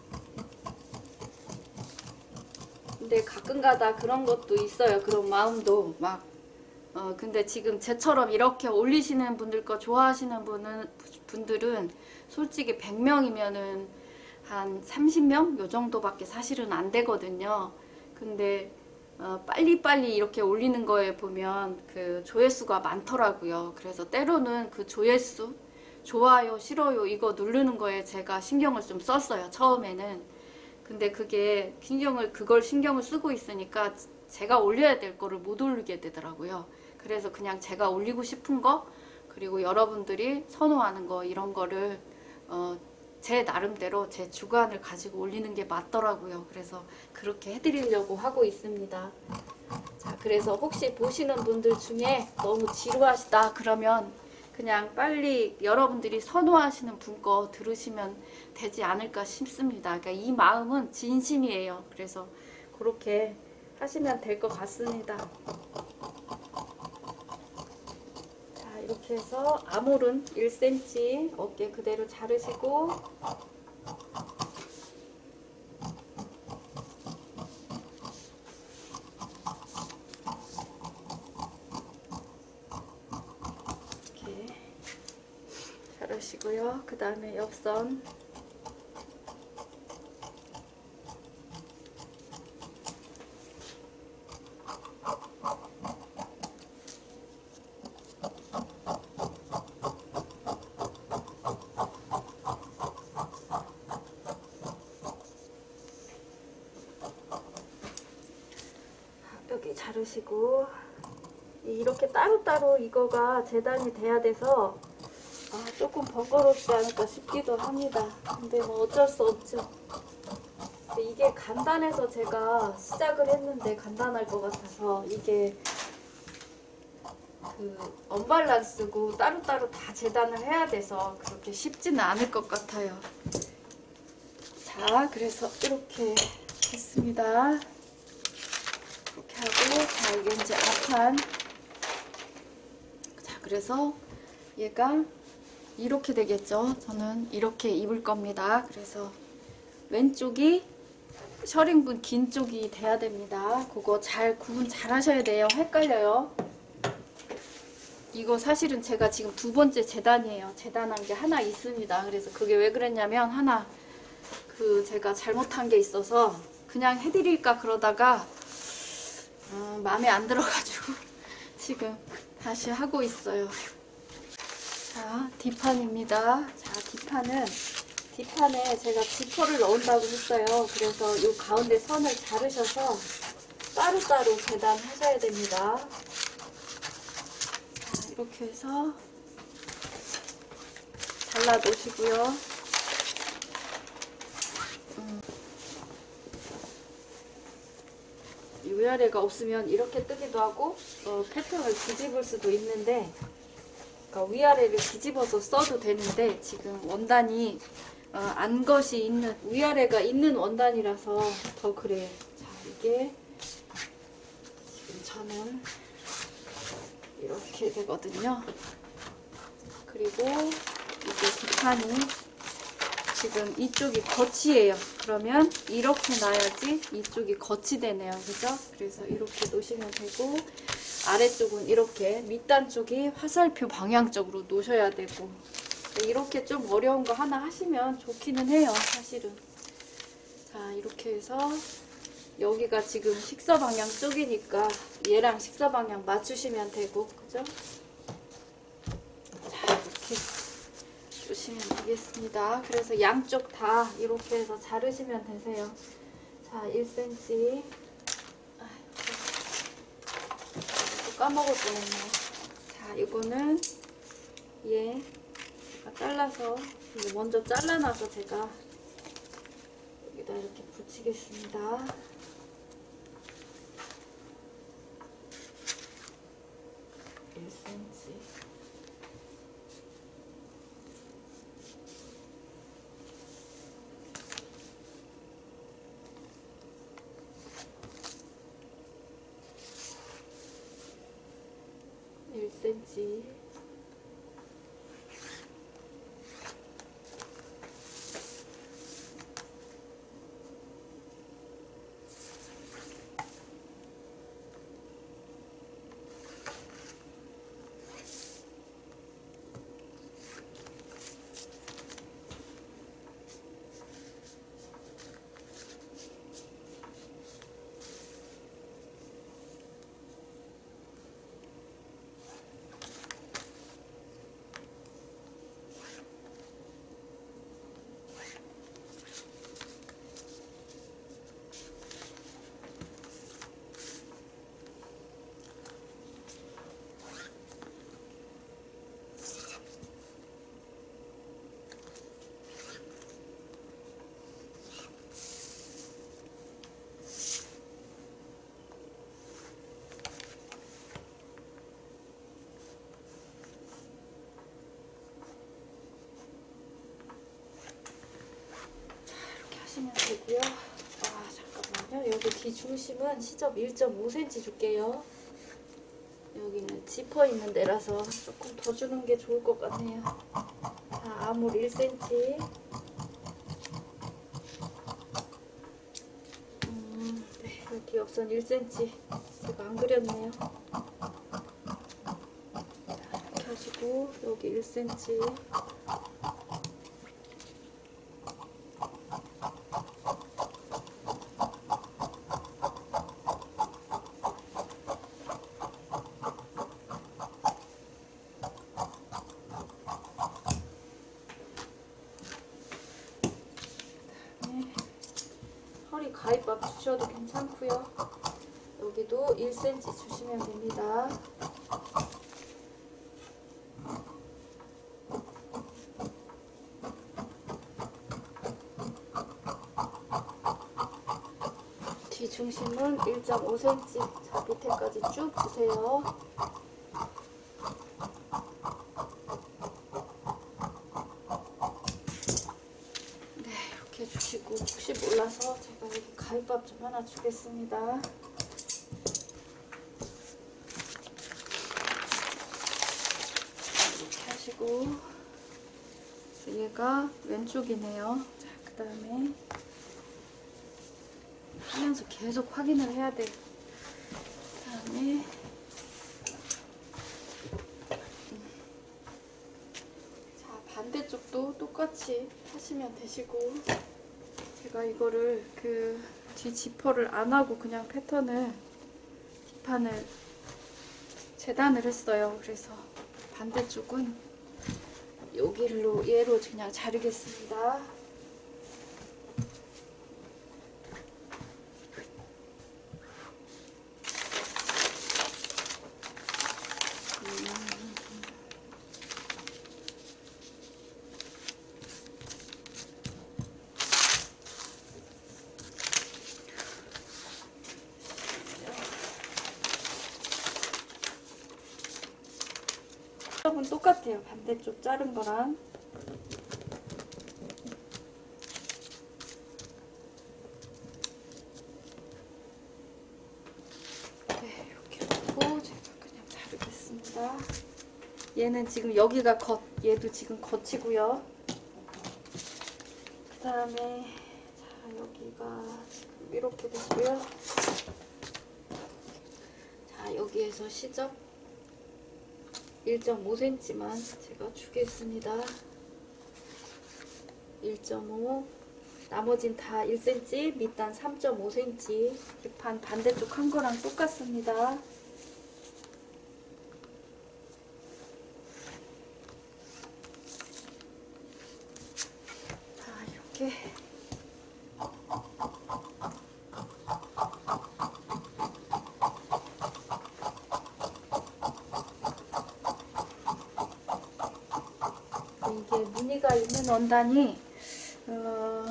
근데 가끔가다 그런 것도 있어요. 그런 마음도 막 어 근데 지금 쟤처럼 이렇게 올리시는 분들 거 좋아하시는 분은 분들은 솔직히 백 명이면은 한 삼십 명 요 정도밖에 사실은 안 되거든요. 근데 어 빨리빨리 이렇게 올리는 거에 보면 그 조회수가 많더라고요. 그래서 때로는 그 조회수, 좋아요, 싫어요 이거 누르는 거에 제가 신경을 좀 썼어요. 처음에는. 근데 그게 신경을 그걸 신경을 쓰고 있으니까 제가 올려야 될 거를 못 올리게 되더라고요. 그래서 그냥 제가 올리고 싶은 거, 그리고 여러분들이 선호하는 거 이런 거를 어, 제 나름대로 제 주관을 가지고 올리는 게 맞더라고요. 그래서 그렇게 해드리려고 하고 있습니다. 자, 그래서 혹시 보시는 분들 중에 너무 지루하시다 그러면 그냥 빨리 여러분들이 선호하시는 분 거 들으시면 되지 않을까 싶습니다. 그러니까 이 마음은 진심이에요. 그래서 그렇게 하시면 될 것 같습니다. 자, 이렇게 해서 아몰은 일 센티미터 어깨 그대로 자르시고, 이렇게 자르시고요. 그 다음에 옆선 여기 자르시고, 이렇게 따로따로 이거가 재단이 돼야 돼서 아, 조금 번거롭지 않을까 싶기도 합니다. 근데 뭐 어쩔 수 없죠. 이게 간단해서 제가 시작을 했는데 간단할 것 같아서 이게 그 언밸런스고 따로따로 다 재단을 해야 돼서 그렇게 쉽지는 않을 것 같아요. 자, 그래서 이렇게 했습니다. 이렇게 하고, 자, 이게 이제 앞판. 자, 그래서 얘가 이렇게 되겠죠. 저는 이렇게 입을 겁니다. 그래서 왼쪽이 셔링분 긴 쪽이 돼야 됩니다. 그거 잘 구분 잘 하셔야 돼요. 헷갈려요. 이거 사실은 제가 지금 두 번째 재단이에요. 재단한 게 하나 있습니다. 그래서 그게 왜 그랬냐면 하나 그 제가 잘못한 게 있어서 그냥 해드릴까 그러다가 어, 마음에 안 들어가지고 지금 다시 하고 있어요. 자, 뒷판입니다. 자, 뒷판은 뒷판에 제가 지퍼를 넣은다고 했어요. 그래서 이 가운데 선을 자르셔서 따로따로 재단하셔야 됩니다. 자, 이렇게 해서 잘라 놓으시고요. 음. 위아래가 없으면 이렇게 뜨기도 하고 어, 패턴을 뒤집을 수도 있는데 그러니까 위아래를 뒤집어서 써도 되는데 지금 원단이 어, 안것이 있는 위아래가 있는 원단이라서 더 그래요. 자, 이게 지금 저는 이렇게 되거든요. 그리고 이게 뒷판이 지금 이쪽이 겉이에요. 그러면 이렇게 놔야지 이쪽이 겉이 되네요. 그죠? 그래서 이렇게 놓으시면 되고 아래쪽은 이렇게 밑단 쪽이 화살표 방향적으로 놓으셔야 되고 이렇게 좀 어려운 거 하나 하시면 좋기는 해요. 사실은. 자, 이렇게 해서 여기가 지금 식사 방향 쪽이니까 얘랑 식사 방향 맞추시면 되고 그죠? 자, 이렇게 주시면 되겠습니다. 그래서 양쪽 다 이렇게 해서 자르시면 되세요. 자, 일 센티미터. 아, 까먹을 뻔했네요. 자, 이거는 얘 제가 잘라서 이거 먼저 잘라놔서 제가 여기다 이렇게 붙이겠습니다. 일 센티미터. 일 센티미터. 하시면 되고요. 아, 잠깐만요. 여기 뒤 중심은 시접 일 점 오 센티미터 줄게요. 여기는 지퍼 있는 데라서 조금 더 주는 게 좋을 것 같네요. 자, 아몰 일 센티미터. 음, 네, 여기 옆선 일 센티미터. 제가 안 그렸네요. 자, 이렇게 하시고 여기 일 센티미터. 허리 가위밥 주셔도 괜찮고요. 여기도 일 센티미터 주시면 됩니다. 뒤 중심은 일 점 오 센티미터. 자, 밑에까지 쭉 주세요. 주시고 혹시 몰라서 제가 여기 가위밥 좀 하나 주겠습니다. 이렇게 하시고 얘가 왼쪽이네요. 자, 그 다음에 하면서 계속 확인을 해야 돼요. 그다음에 자, 반대쪽도 똑같이 하시면 되시고, 제가 이거를 그 뒤 지퍼를 안 하고 그냥 패턴을 뒷판을 재단을 했어요. 그래서 반대쪽은 여기로 얘로 그냥 자르겠습니다. 은 똑같아요. 반대쪽 자른 거랑. 네, 이렇게 놓고 제가 그냥 자르겠습니다. 얘는 지금 여기가 겉, 얘도 지금 겉이고요. 그 다음에 자, 여기가 지금 이렇게 됐고요. 자, 여기에서 시접 일 점 오 센티미터만 제가 주겠습니다. 일 점 오, 나머진 다 일 센티미터, 밑단 삼 점 오 센티미터. 뒷판 반대쪽 한 거랑 똑같습니다. 자, 이렇게 이게 무늬가 있는 원단이 어,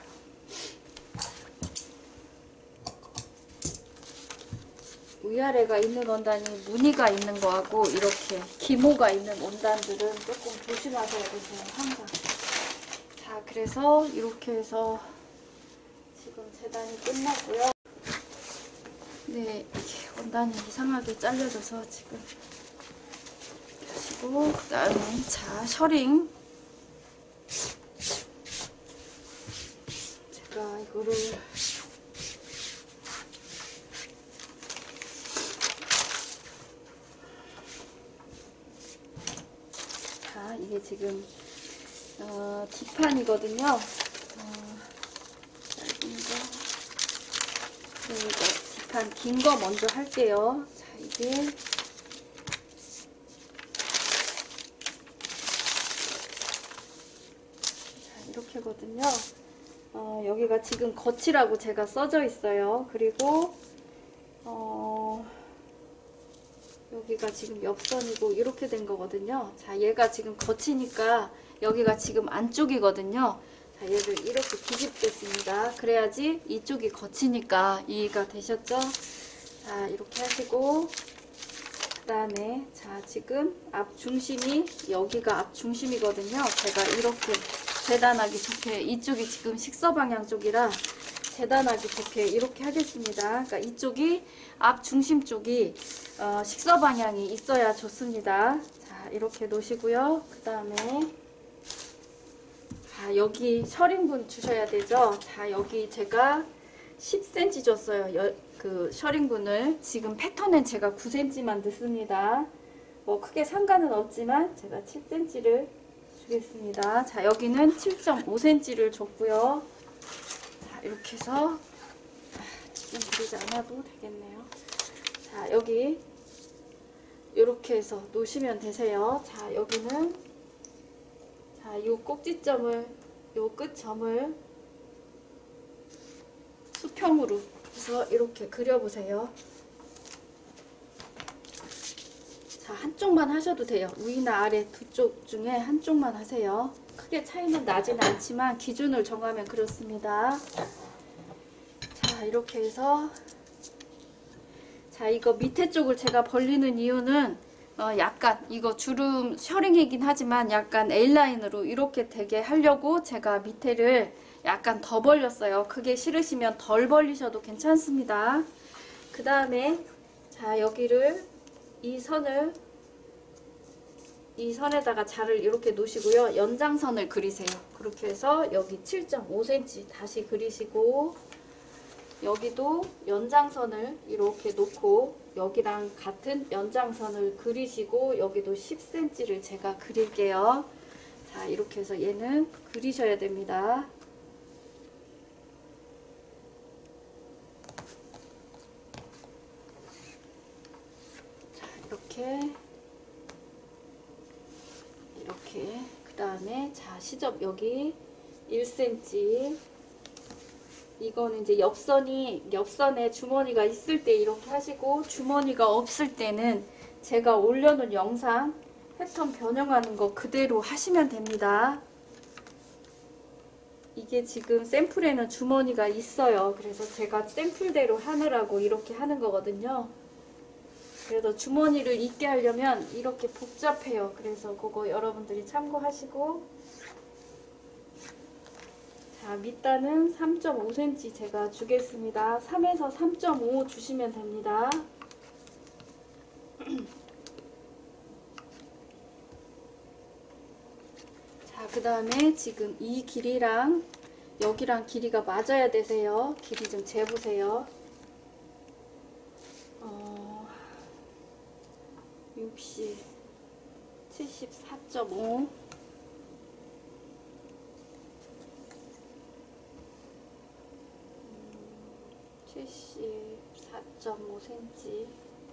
위아래가 있는 원단이 무늬가 있는 거하고 이렇게 기모가 있는 원단들은 조금 조심하셔야 되세요. 항상. 자, 그래서 이렇게 해서 지금 재단이 끝났고요. 네, 이게 원단이 이상하게 잘려져서 지금 하시고, 그 다음에 자, 셔링. 제가 이거를 자, 이게 지금 어, 뒷판이거든요. 어, 짧은 거, 그리고 뒷판 긴 거 먼저 할게요. 자, 이게 자, 이렇게거든요. 어, 여기가 지금 겉이라고 제가 써져 있어요. 그리고 어, 여기가 지금 옆선이고 이렇게 된 거거든요. 자, 얘가 지금 겉이니까 여기가 지금 안쪽이거든요. 자, 얘를 이렇게 뒤집겠습니다. 그래야지 이쪽이 겉이니까 이해가 되셨죠? 자, 이렇게 하시고, 그 다음에 자, 지금 앞 중심이 여기가 앞 중심이거든요. 제가 이렇게 재단하기 좋게, 이쪽이 지금 식서 방향 쪽이라 재단하기 좋게 이렇게 하겠습니다. 그러니까 이쪽이 앞 중심 쪽이 어, 식서 방향이 있어야 좋습니다. 자, 이렇게 놓으시고요. 그 다음에 자, 여기 셔링분 주셔야 되죠. 자, 여기 제가 십 센티미터 줬어요. 여, 그 셔링분을. 지금 패턴은 제가 구 센티미터만 넣습니다. 뭐 크게 상관은 없지만 제가 칠 센티미터를 주겠습니다. 자, 여기는 칠 점 오 센티미터를 줬고요. 자, 이렇게 해서 아, 지금 그리지 않아도 되겠네요. 자, 여기 이렇게 해서 놓으시면 되세요. 자, 여기는 자, 요 꼭지점을, 요 끝점을 수평으로 해서 이렇게 그려보세요. 자, 한쪽만 하셔도 돼요. 위나 아래 두 쪽 중에 한쪽만 하세요. 크게 차이는 나지는 않지만 기준을 정하면 그렇습니다. 자, 이렇게 해서 자, 이거 밑에 쪽을 제가 벌리는 이유는 어, 약간 이거 주름 셔링이긴 하지만 약간 A라인으로 이렇게 되게 하려고 제가 밑에를 약간 더 벌렸어요. 그게 싫으시면 덜 벌리셔도 괜찮습니다. 그 다음에 자, 여기를 이 선을 이 선에다가 자를 이렇게 놓으시고요. 연장선을 그리세요. 그렇게 해서 여기 칠 점 오 센티미터 다시 그리시고, 여기도 연장선을 이렇게 놓고 여기랑 같은 연장선을 그리시고 여기도 십 센티미터를 제가 그릴게요. 자, 이렇게 해서 얘는 그리셔야 됩니다. 자, 이렇게 이렇게 그 다음에 자, 시접 여기 일 센티미터, 이거는 이제 옆선이 옆선에 주머니가 있을 때 이렇게 하시고, 주머니가 없을 때는 제가 올려놓은 영상 패턴 변형하는 거 그대로 하시면 됩니다. 이게 지금 샘플에는 주머니가 있어요. 그래서 제가 샘플대로 하느라고 이렇게 하는 거거든요. 그래서 주머니를 있게 하려면 이렇게 복잡해요. 그래서 그거 여러분들이 참고하시고, 자, 밑단은 삼 점 오 센티미터 제가 주겠습니다. 삼에서 삼 점 오 주시면 됩니다. 자, 그 다음에 지금 이 길이랑 여기랑 길이가 맞아야 되세요. 길이 좀 재보세요. 어, 육십, 칠십사 점 오, 칠십사 점 오 센티미터.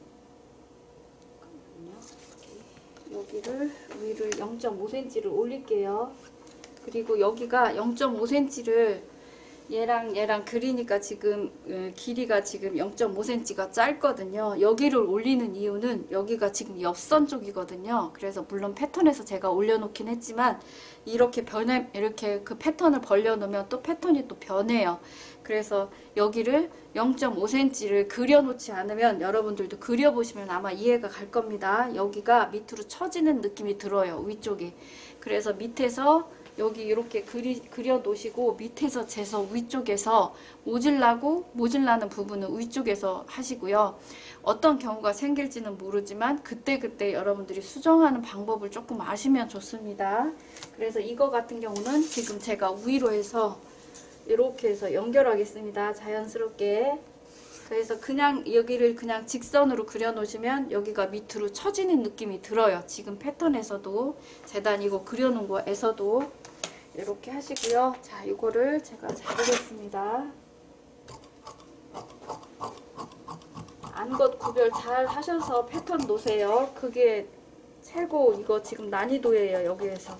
여기를 위를 영 점 오 센티미터를 올릴게요. 그리고 여기가 영 점 오 센티미터를 얘랑 얘랑 그리니까 지금 길이가 지금 영 점 오 센티미터가 짧거든요. 여기를 올리는 이유는 여기가 지금 옆선 쪽이거든요. 그래서 물론 패턴에서 제가 올려놓긴 했지만 이렇게 변해, 이렇게 그 패턴을 벌려놓으면 또 패턴이 또 변해요. 그래서 여기를 영 점 오 센티미터를 그려놓지 않으면 여러분들도 그려보시면 아마 이해가 갈 겁니다. 여기가 밑으로 처지는 느낌이 들어요, 위쪽이. 그래서 밑에서 여기 이렇게 그리, 그려 놓으시고 밑에서 재서 위쪽에서 모질라고 모질라는 부분은 위쪽에서 하시고요. 어떤 경우가 생길지는 모르지만 그때그때 여러분들이 수정하는 방법을 조금 아시면 좋습니다. 그래서 이거 같은 경우는 지금 제가 위로 해서 이렇게 해서 연결하겠습니다. 자연스럽게. 그래서 그냥 여기를 그냥 직선으로 그려 놓으시면 여기가 밑으로 처지는 느낌이 들어요. 지금 패턴에서도 재단 이거 그려 놓은 거에서도 이렇게 하시고요. 자, 이거를 제가 자르겠습니다. 안것 구별 잘 하셔서 패턴 놓으세요. 그게 최고. 이거 지금 난이도예요, 여기에서.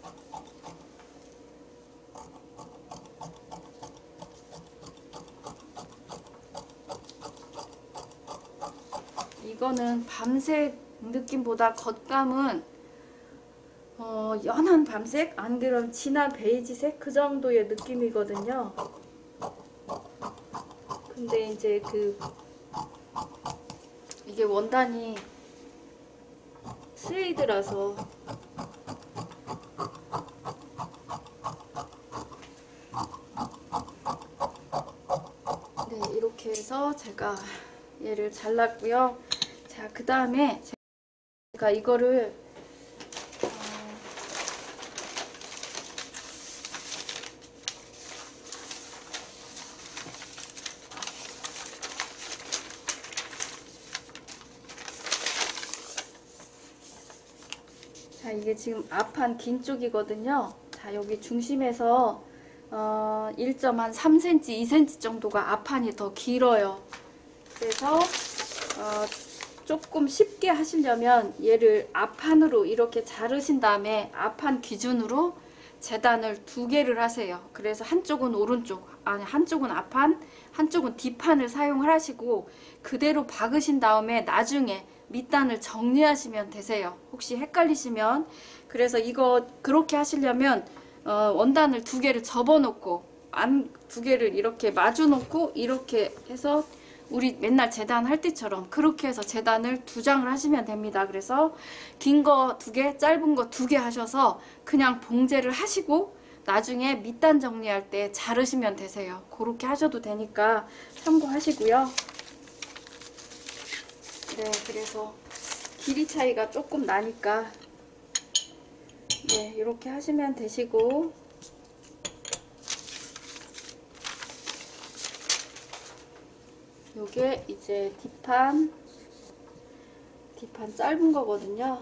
이거는 밤색 느낌보다 겉감은 어, 연한 밤색? 안 그럼 진한 베이지색? 그 정도의 느낌이거든요. 근데 이제 그 이게 원단이 스웨이드라서 네, 이렇게 해서 제가 얘를 잘랐고요. 자, 그 다음에 제가 이거를 자, 이게 지금 앞판 긴 쪽이거든요. 자, 여기 중심에서 어, 일 점 삼 센티미터, 이 센티미터 정도가 앞판이 더 길어요. 그래서 어, 조금 쉽게 하시려면 얘를 앞판으로 이렇게 자르신 다음에 앞판 기준으로 재단을 두 개를 하세요. 그래서 한쪽은 오른쪽, 아니 한쪽은 앞판, 한쪽은 뒷판을 사용을 하시고 그대로 박으신 다음에 나중에 밑단을 정리하시면 되세요. 혹시 헷갈리시면. 그래서 이거 그렇게 하시려면 어, 원단을 두 개를 접어 놓고 안 두 개를 이렇게 마주 놓고 이렇게 해서 우리 맨날 재단 할 때처럼 그렇게 해서 재단을 두 장을 하시면 됩니다. 그래서 긴 거 두 개, 짧은 거 두 개 하셔서 그냥 봉제를 하시고 나중에 밑단 정리할 때 자르시면 되세요. 그렇게 하셔도 되니까 참고하시고요. 네, 그래서 길이 차이가 조금 나니까 네, 이렇게 하시면 되시고, 요게 이제 뒷판 뒷판 짧은 거거든요.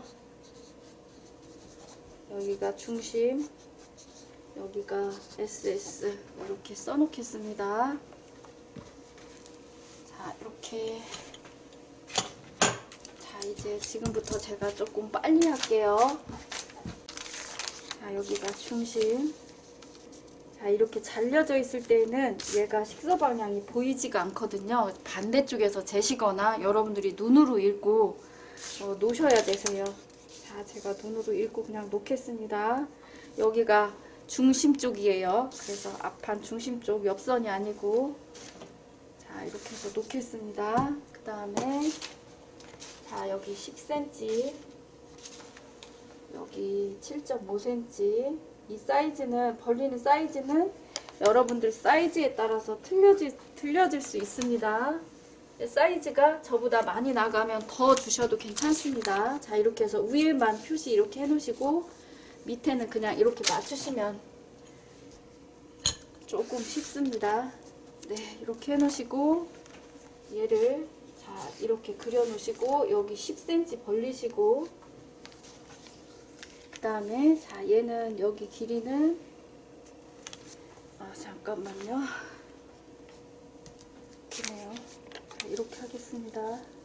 여기가 중심, 여기가 에스에스 이렇게 써놓겠습니다. 자, 이렇게. 자, 이제 지금부터 제가 조금 빨리 할게요. 자, 여기가 중심. 자, 이렇게 잘려져 있을 때는 얘가 식서 방향이 보이지가 않거든요. 반대쪽에서 재시거나 여러분들이 눈으로 읽고 어, 놓으셔야 되세요. 자, 제가 눈으로 읽고 그냥 놓겠습니다. 여기가 중심 쪽이에요. 그래서 앞판 중심 쪽, 옆선이 아니고. 자, 이렇게 해서 놓겠습니다. 그 다음에 자, 여기 십 센티미터, 여기 칠 점 오 센티미터. 이 사이즈는, 벌리는 사이즈는 여러분들 사이즈에 따라서 틀려질, 틀려질 수 있습니다. 사이즈가 저보다 많이 나가면 더 주셔도 괜찮습니다. 자, 이렇게 해서 위에만 표시 이렇게 해 놓으시고 밑에는 그냥 이렇게 맞추시면 조금 쉽습니다. 네, 이렇게 해 놓으시고 얘를 자, 이렇게 그려 놓으시고 여기 십 센티미터 벌리시고, 그 다음에 자, 얘는 여기 길이는 아 잠깐만요. 그래요. 자, 이렇게 하겠습니다.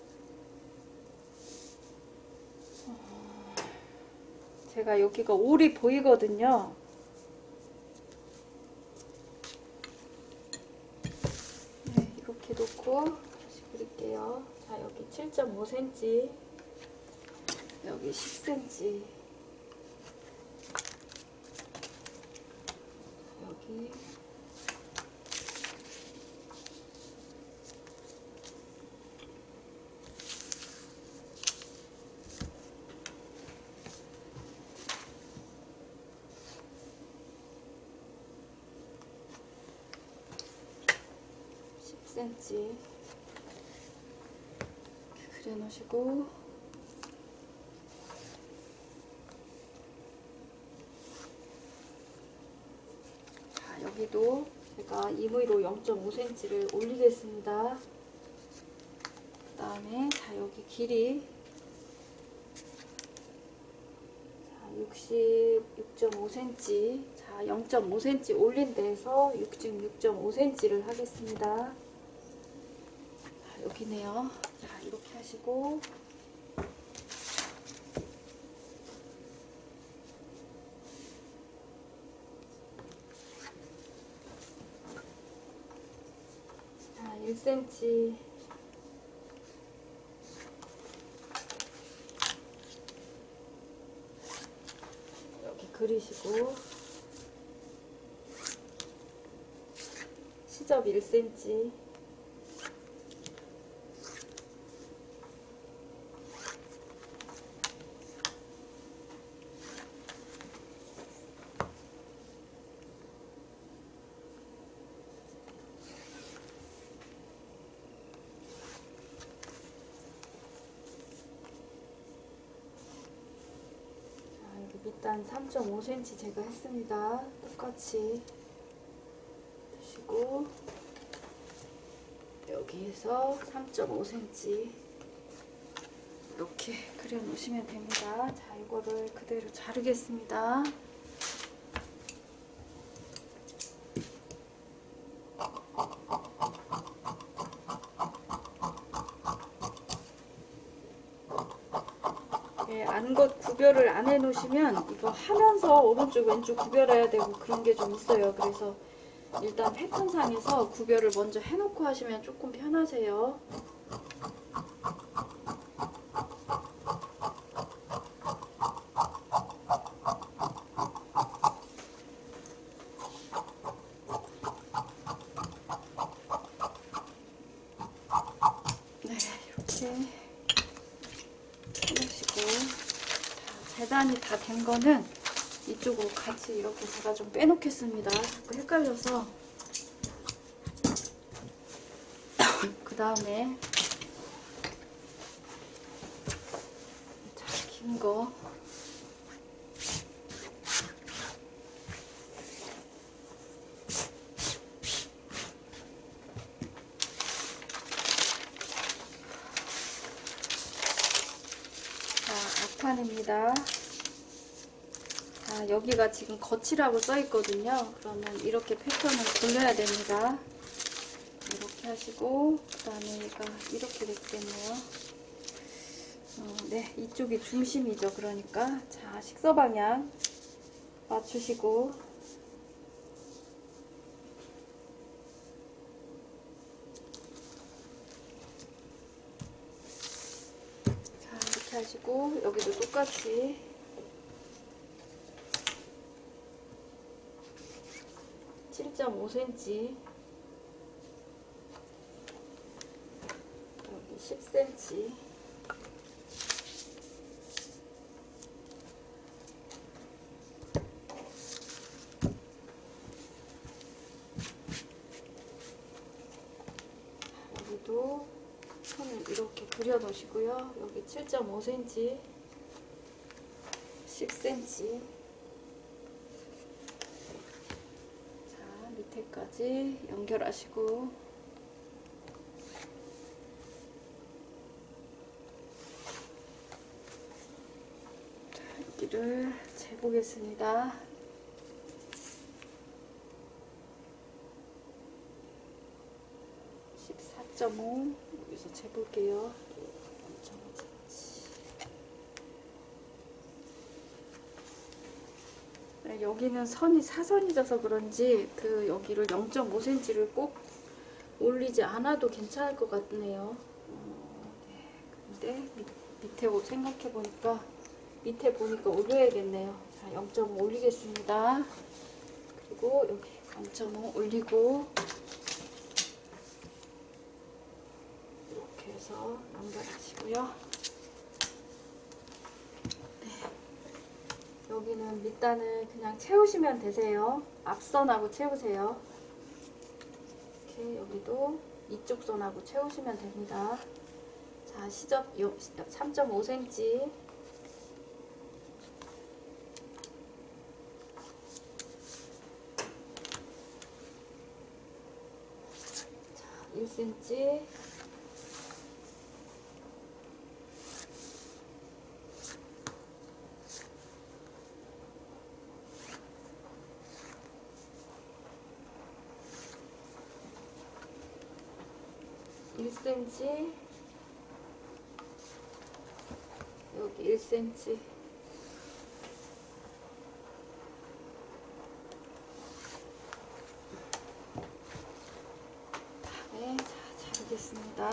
어, 제가 여기가 올이 보이거든요. 네, 이렇게 놓고 다시 그릴게요. 자, 여기 칠 점 오 센티미터, 여기 십 센티미터, 여기 십 센티미터 이렇게 그려 놓으시고, 자, 여기도 제가 임의로 영 점 오 센티미터를 올리겠습니다. 그 다음에 자, 여기 길이 자, 육십육 점 오 센티미터, 자, 영 점 오 센티미터 올린 데에서 육십육 점 오 센티미터를 하겠습니다. 자, 여기네요. 자, 이렇게 하시고 자, 일 센티미터 여기 그리시고 시접 일 센티미터 밑단 삼 점 오 센티미터 제가 했습니다. 똑같이 두시고 여기에서 삼 점 오 센티미터 이렇게 그려 놓으시면 됩니다. 자, 이거를 그대로 자르겠습니다. 예, 안것 구별을 안 해놓으시면 이거 하면서 오른쪽 왼쪽 구별해야 되고 그런 게 좀 있어요. 그래서 일단 패턴상에서 구별을 먼저 해놓고 하시면 조금 편하세요. 네, 이렇게 해놓으시고, 재단이 다 된 거는 이쪽으로 같이 이렇게 제가 좀 빼놓겠습니다. 자꾸 헷갈려서. 그 다음에 자, 긴 거 원입니다. 자, 여기가 지금 거치라고 써 있거든요. 그러면 이렇게 패턴을 돌려야 됩니다. 이렇게 하시고, 그 다음에 얘가 이렇게 됐겠네요. 어, 네, 이쪽이 중심이죠. 그러니까 자, 식서 방향 맞추시고, 자, 이렇게 하시고, 여기도 똑같이 칠 점 오 센티미터, 여기 십 센티미터, 여기도 선을 이렇게 그려 놓으시고요. 여기 칠 점 오 센티미터, 십 센티미터, 자, 밑에까지 연결하시고, 자, 여기를 재보겠습니다. 십사 점 오, 여기서 재볼게요. 네, 여기는 선이 사선이 져서 그런지 그 여기를 영 점 오 센티미터를 꼭 올리지 않아도 괜찮을 것 같네요. 어, 네. 근데 밑, 밑에 생각해 보니까 밑에 보니까 올려야겠네요. 자, 영 점 오 올리겠습니다. 그리고 여기 영 점 오 올리고, 이렇게 해서 연결하시고요. 여기는 밑단을 그냥 채우시면 되세요. 앞선하고 채우세요. 이렇게 여기도 이쪽 선하고 채우시면 됩니다. 자, 시접 삼 점 오 센티미터, 자, 일 센티미터, 일 센티미터, 여기 일 센티미터, 다음에 자, 자르겠습니다.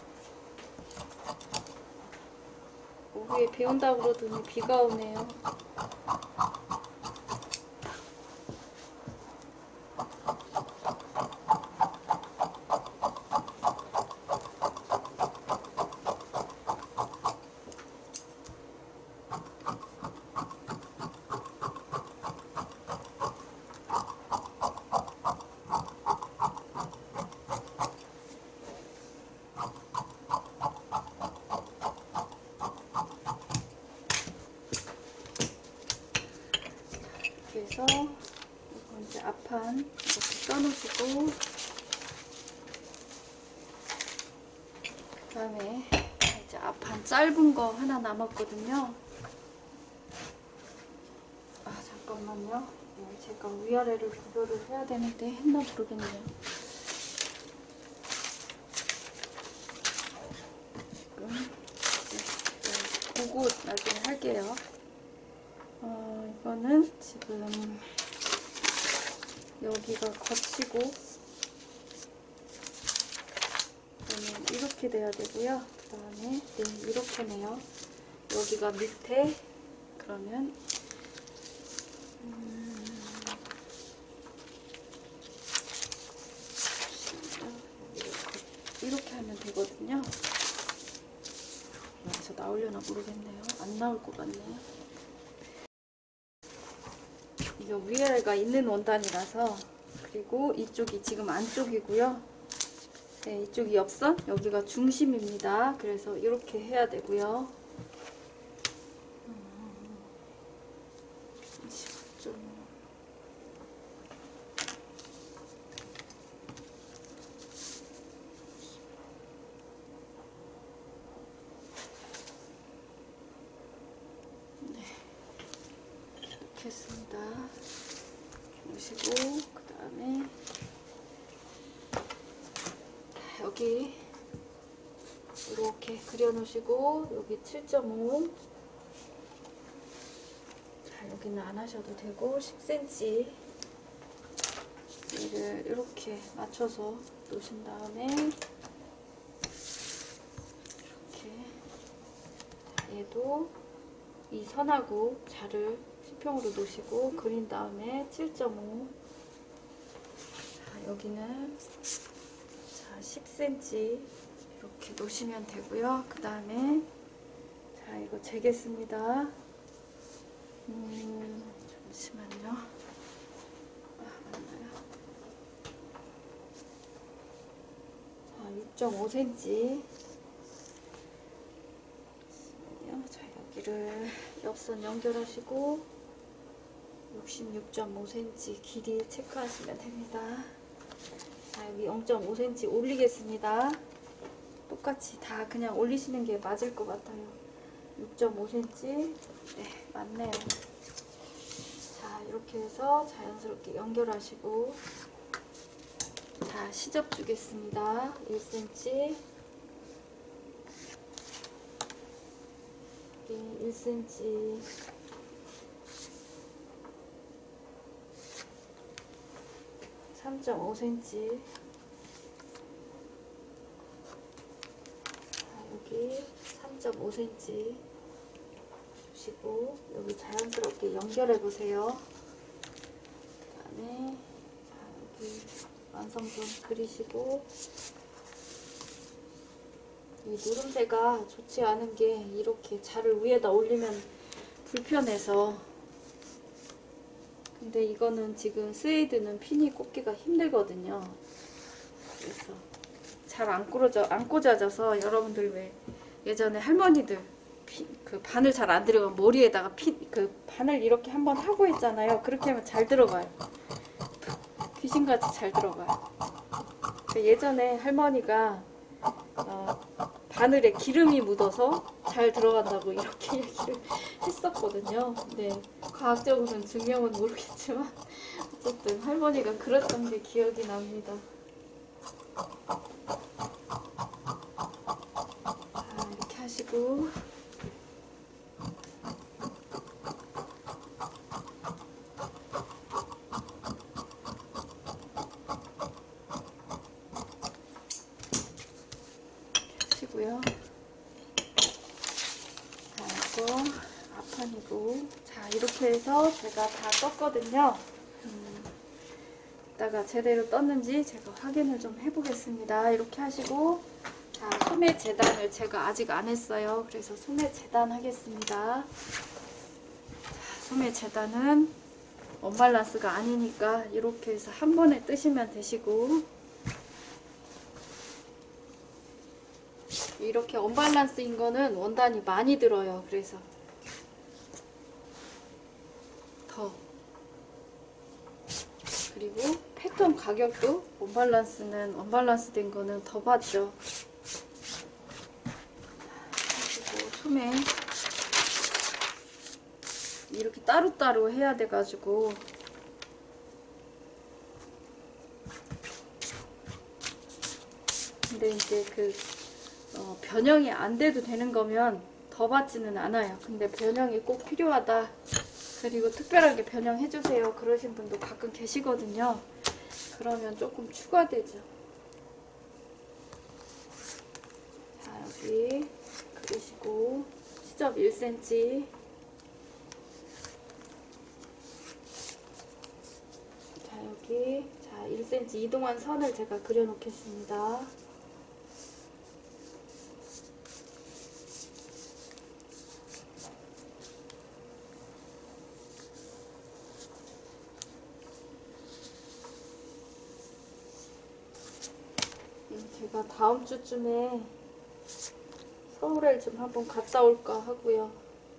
오후에 비 온다고 그러더니 비가 오네요. 그래서 이거 이제 앞판 이렇게 떠놓으시고, 그 다음에 이제 앞판 짧은 거 하나 남았거든요. 아, 잠깐만요. 제가 위아래를 구별을 해야 되는데 했나 모르겠네요. 지금 보고 나중에 할게요. 어, 이거는 지금 여기가 거치고, 그러면 이렇게 돼야 되고요. 그 다음에 네, 이렇게네요. 여기가 밑에, 그러면 음, 이렇게 하면 되거든요. 여기서 나오려나 모르겠네요. 안 나올 것 같네요. 이게 위에가 있는 원단이라서. 그리고 이쪽이 지금 안쪽이고요. 네, 이쪽이 옆선, 여기가 중심입니다. 그래서 이렇게 해야 되고요. 놓습니다. 놓으시고 그 다음에 여기 이렇게 그려 놓으시고 여기 칠 점 오, 자 여기는 안 하셔도 되고 십 센티미터 얘를 이렇게 맞춰서 놓으신 다음에 이렇게 얘도 이 선하고 자를 수평으로 놓으시고 그린 다음에 칠 점 오, 자 여기는 자 십 센티미터 이렇게 놓으시면 되고요. 그 다음에 자 이거 재겠습니다. 음, 잠시만요. 아, 맞나요? 자 육 점 오 센티미터. 자 여기를 옆선 연결하시고 육십육 점 오 센티미터 길이 체크하시면 됩니다. 자 여기 영 점 오 센티미터 올리겠습니다. 똑같이 다 그냥 올리시는 게 맞을 것 같아요. 육 점 오 센티미터. 네, 맞네요. 자, 이렇게 해서 자연스럽게 연결하시고, 자, 시접 주겠습니다. 일 센티미터. 여기 일 센티미터. 삼 점 오 센티미터. 여기 삼 점 오 센티미터 주시고 여기 자연스럽게 연결해 보세요. 그 다음에 자 여기 완성선 그리시고 이 누름새가 좋지 않은 게 이렇게 자를 위에다 올리면 불편해서, 근데 이거는 지금 스웨이드는 핀이 꽂기가 힘들거든요. 그래서 잘 안 꽂아져, 안 꽂아져서 여러분들 왜 예전에 할머니들 피, 그 바늘 잘 안 들어가면 머리에다가 피, 그 바늘 이렇게 한번 하고 있잖아요. 그렇게 하면 잘 들어가요. 귀신같이 잘 들어가요. 예전에 할머니가 어, 바늘에 기름이 묻어서 잘 들어간다고 이렇게 얘기를 했었거든요. 근데 과학적으로는 증명은 모르겠지만 어쨌든 할머니가 그랬던 게 기억이 납니다. 자, 이렇게 하시고 하시고요. 자, 이거 앞판이고, 자 이렇게 해서 제가 다 떴거든요. 음, 이따가 제대로 떴는지 제가 확인을 좀 해보겠습니다. 이렇게 하시고, 자 소매 재단을 제가 아직 안 했어요. 그래서 소매 재단 하겠습니다. 자, 소매 재단은 언밸런스가 아니니까 이렇게 해서 한 번에 뜨시면 되시고, 이렇게 언밸런스인 거는 원단이 많이 들어요. 그래서 더, 그리고 패턴 가격도 언밸런스는 언밸런스 된 거는 더 받죠. 그리고 소매 이렇게 따로따로 해야 돼 가지고 근데 이제 그 어, 변형이 안 돼도 되는 거면 더 받지는 않아요. 근데 변형이 꼭 필요하다, 그리고 특별하게 변형해주세요 그러신 분도 가끔 계시거든요. 그러면 조금 추가되죠. 자 여기 그리시고 시접 일 센티미터. 자 여기 자 일 센티미터 이동한 선을 제가 그려 놓겠습니다. 제가 다음 주쯤에 서울에 좀 한번 갔다 올까 하고요.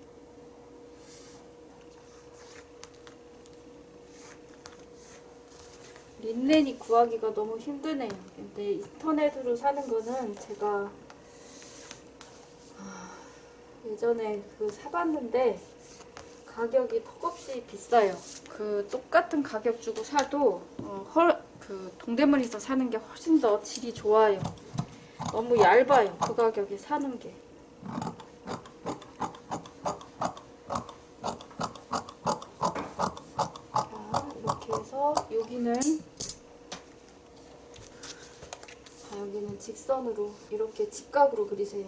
린넨이 구하기가 너무 힘드네요. 근데 인터넷으로 사는 거는 제가 예전에 그 사봤는데 가격이 턱없이 비싸요. 그 똑같은 가격 주고 사도 어, 헐, 그 동대문에서 사는 게 훨씬 더 질이 좋아요. 너무 얇아요. 그 가격에 사는 게. 자, 이렇게 해서 여기는 자, 여기는 직선으로 이렇게 직각으로 그리세요.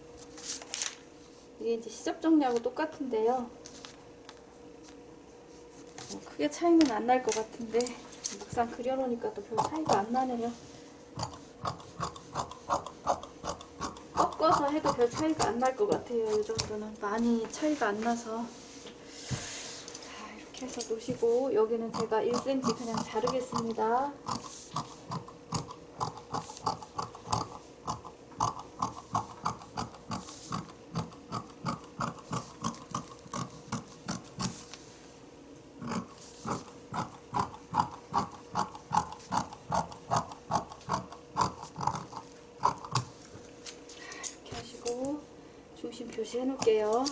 이게 이제 시접 정리하고 똑같은데요. 뭐 크게 차이는 안 날 것 같은데 막상 그려놓으니까 또 별 차이가 안 나네요. 꺾어서 해도 별 차이가 안 날 것 같아요. 이 정도는 많이 차이가 안 나서. 자, 이렇게 해서 놓으시고 여기는 제가 일 센티미터 그냥 자르겠습니다. 중심 표시해 놓을게요.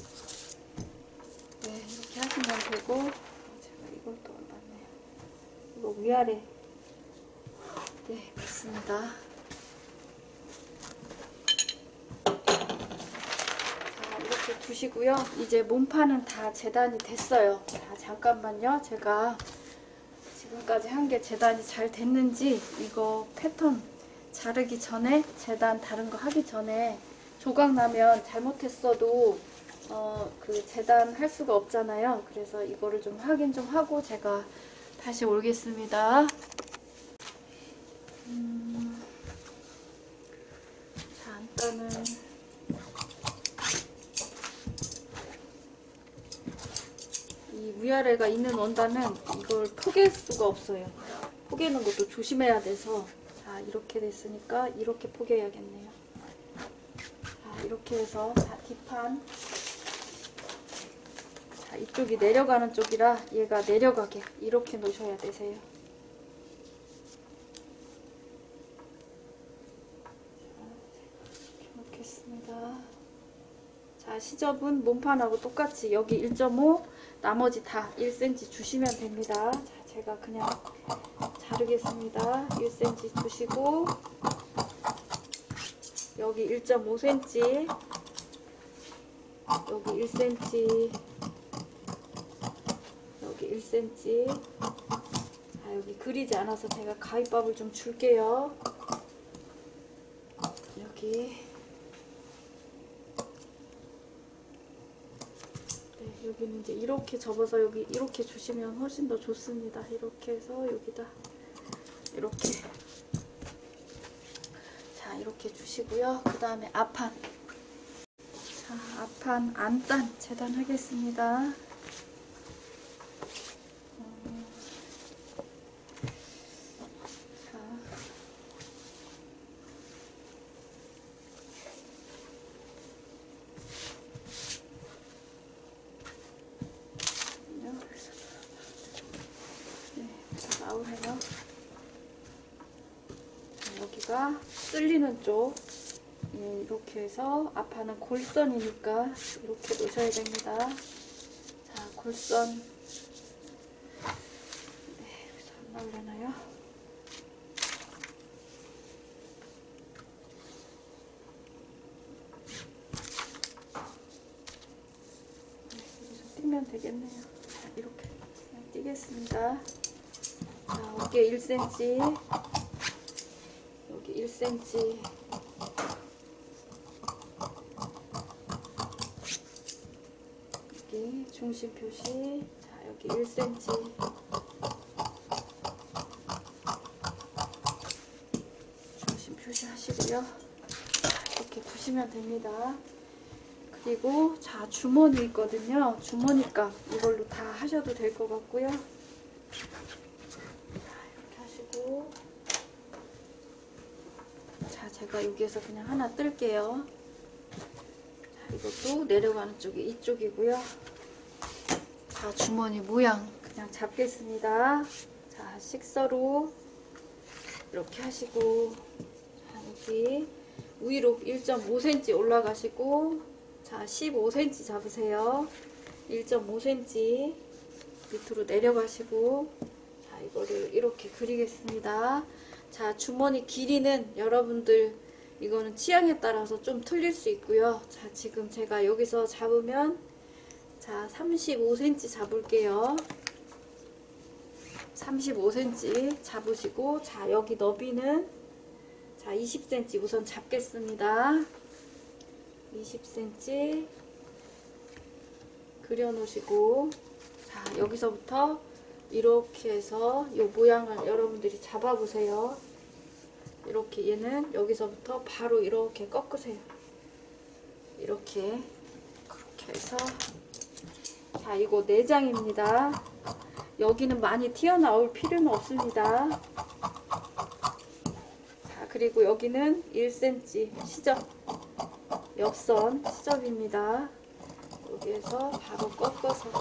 네, 이렇게 하시면 되고, 제가 이걸 또 안 봤네요. 이거 위아래. 네, 맞습니다. 자, 이렇게 두시고요. 이제 몸판은 다 재단이 됐어요. 자, 잠깐만요. 제가 지금까지 한 게 재단이 잘 됐는지, 이거 패턴 자르기 전에, 재단 다른 거 하기 전에 조각 나면 잘못했어도 어, 그 재단 할 수가 없잖아요. 그래서 이거를 좀 확인 좀 하고 제가 다시 올겠습니다. 음, 자, 일단은 이 위아래가 있는 원단은 이걸 포갤 수가 없어요. 포개는 것도 조심해야 돼서. 자, 이렇게 됐으니까 이렇게 포개야겠네요. 이렇게 해서 자, 뒷판 자, 이쪽이 내려가는 쪽이라 얘가 내려가게 이렇게 놓으셔야 되세요. 자, 이렇게 놓겠습니다. 자, 시접은 몸판하고 똑같이 여기 일 점 오, 나머지 다 일 센티미터 주시면 됩니다. 자, 제가 그냥 자르겠습니다. 일 센티미터 주시고 여기 일 점 오 센티미터, 여기 일 센티미터, 여기 일 센티미터. 자, 여기 그리지 않아서 제가 가위밥을 좀 줄게요. 여기. 네, 여기는 이제 이렇게 접어서 여기 이렇게 주시면 훨씬 더 좋습니다. 이렇게 해서 여기다 이렇게. 자, 이렇게 주시고요. 그 다음에 앞판. 자, 앞판 안단 재단하겠습니다. 음, 자, 네, 나오네요. 자, 여기가 쓸리는 쪽. 예, 이렇게 해서 앞판은 골선이니까 이렇게 놓으셔야 됩니다. 자, 골선. 네, 여기서 안 나오려나요? 네, 여기서 띄면 되겠네요. 자, 이렇게 그냥 띄겠습니다. 자, 어깨 일 센티미터, 여기 일 센티미터. 중심 표시. 자, 여기 일 센티미터. 중심 표시 하시고요. 이렇게 두시면 됩니다. 그리고 자, 주머니 있거든요. 주머니값 이걸로 다 하셔도 될 것 같고요. 자, 이렇게 하시고. 자, 제가 여기에서 그냥 하나 뜰게요. 자, 이것도 내려가는 쪽이 이쪽이고요. 자, 주머니 모양 그냥 잡겠습니다. 자, 식서로 이렇게 하시고, 자, 여기 위로 일 점 오 센티미터 올라가시고, 자, 십오 센티미터 잡으세요. 일 점 오 센티미터 밑으로 내려가시고, 자, 이거를 이렇게 그리겠습니다. 자, 주머니 길이는 여러분들 이거는 취향에 따라서 좀 틀릴 수 있고요. 자, 지금 제가 여기서 잡으면, 자, 삼십오 센티미터 잡을게요. 삼십오 센티미터 잡으시고, 자, 여기 너비는, 자, 이십 센티미터 우선 잡겠습니다. 이십 센티미터 그려 놓으시고, 자, 여기서부터 이렇게 해서 이 모양을 여러분들이 잡아 보세요. 이렇게 얘는 여기서부터 바로 이렇게 꺾으세요. 이렇게 그렇게 해서, 자, 이거 내장입니다. 여기는 많이 튀어나올 필요는 없습니다. 자, 그리고 여기는 일 센티미터 시접, 옆선 시접입니다. 여기에서 바로 꺾어서,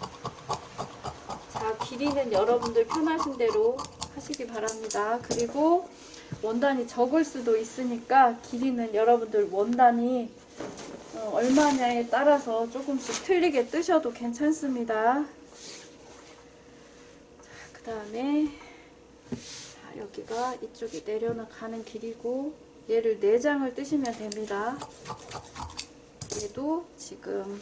자, 길이는 여러분들 편하신 대로 하시기 바랍니다. 그리고 원단이 적을 수도 있으니까 길이는 여러분들 원단이 어, 얼마냐에 따라서 조금씩 틀리게 뜨셔도 괜찮습니다. 그 다음에, 자, 여기가 이쪽이 내려가는 길이고, 얘를 네 장을 뜨시면 됩니다. 얘도 지금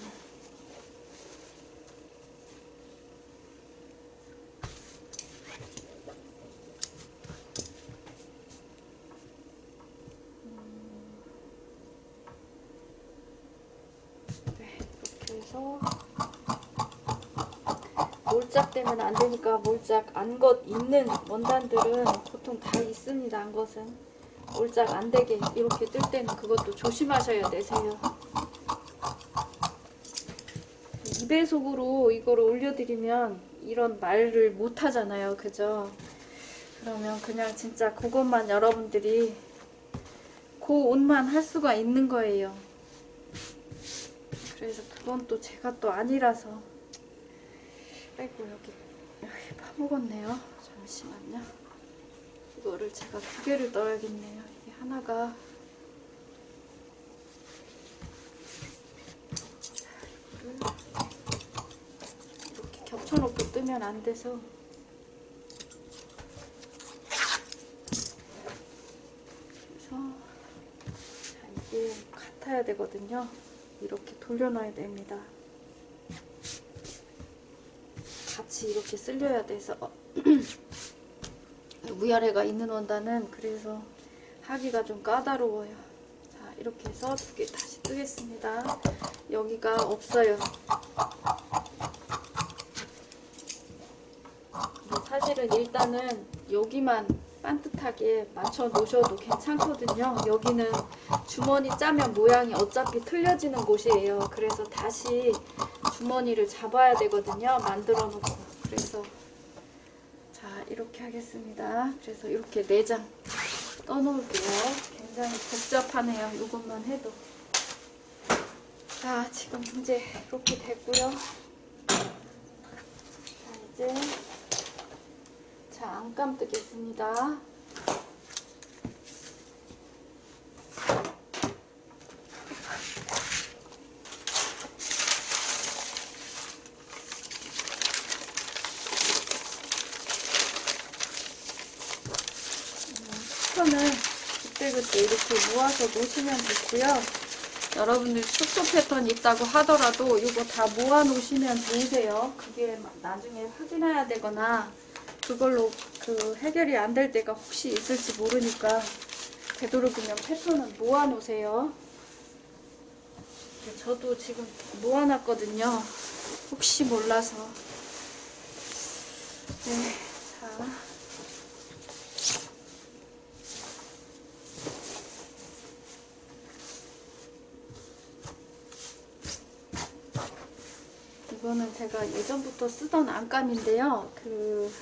네, 이렇게 해서 몰짝되면 안 되니까, 몰짝 안 것 있는 원단들은 보통 다 있습니다. 안 것은 몰짝 안 되게 이렇게 뜰 때는 그것도 조심하셔야 되세요. 이 배속으로 이거를 올려드리면 이런 말을 못 하잖아요. 그죠? 그러면 그냥 진짜 그것만 여러분들이 그 옷만 할 수가 있는 거예요. 그래서 그건 또 제가 또 아니라서. 아이고, 여기, 여기 파먹었네요. 잠시만요. 이거를 제가 두 개를 넣어야겠네요. 이게 하나가, 이렇게 겹쳐놓고 뜨면 안 돼서, 그래서, 자, 이게 같아야 되거든요. 이렇게 돌려놔야 됩니다. 같이 이렇게 쓸려야 돼서 위아래가 있는 원단은 그래서 하기가 좀 까다로워요. 자, 이렇게 해서 두 개 다시 뜨겠습니다. 여기가 없어요. 사실은 일단은 여기만 반듯하게 맞춰 놓으셔도 괜찮거든요. 여기는 주머니 짜면 모양이 어차피 틀려지는 곳이에요. 그래서 다시 주머니를 잡아야 되거든요. 만들어 놓고. 그래서 자, 이렇게 하겠습니다. 그래서 이렇게 네 장 떠놓을게요. 굉장히 복잡하네요. 이것만 해도. 자, 지금 이제 이렇게 됐고요. 자, 이제 자, 안감 뜨겠습니다. 패턴은 그때그때 이렇게 모아서 놓으시면 좋고요. 여러분들 숙소 패턴 있다고 하더라도 이거 다 모아 놓으시면 좋으세요. 그게 나중에 확인해야 되거나 그걸로 그 해결이 안 될 때가 혹시 있을지 모르니까 되도록이면 패턴은 모아 놓으세요. 저도 지금 모아 놨거든요. 혹시 몰라서. 네, 자. 이거는 제가 예전부터 쓰던 안감인데요. 그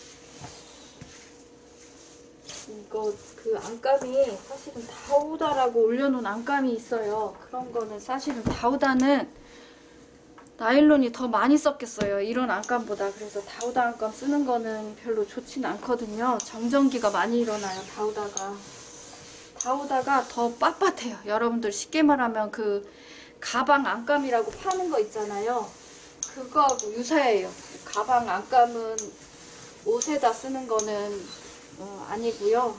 이거 그 안감이 사실은 다우다라고 올려놓은 안감이 있어요. 그런 거는 사실은 다우다는 나일론이 더 많이 썼겠어요. 이런 안감보다. 그래서 다우다 안감 쓰는 거는 별로 좋진 않거든요. 정전기가 많이 일어나요. 다우다가. 다우다가 더 빳빳해요. 여러분들 쉽게 말하면 그 가방 안감이라고 파는 거 있잖아요. 그거하고 유사해요. 가방 안감은 옷에다 쓰는 거는 어, 아니고요.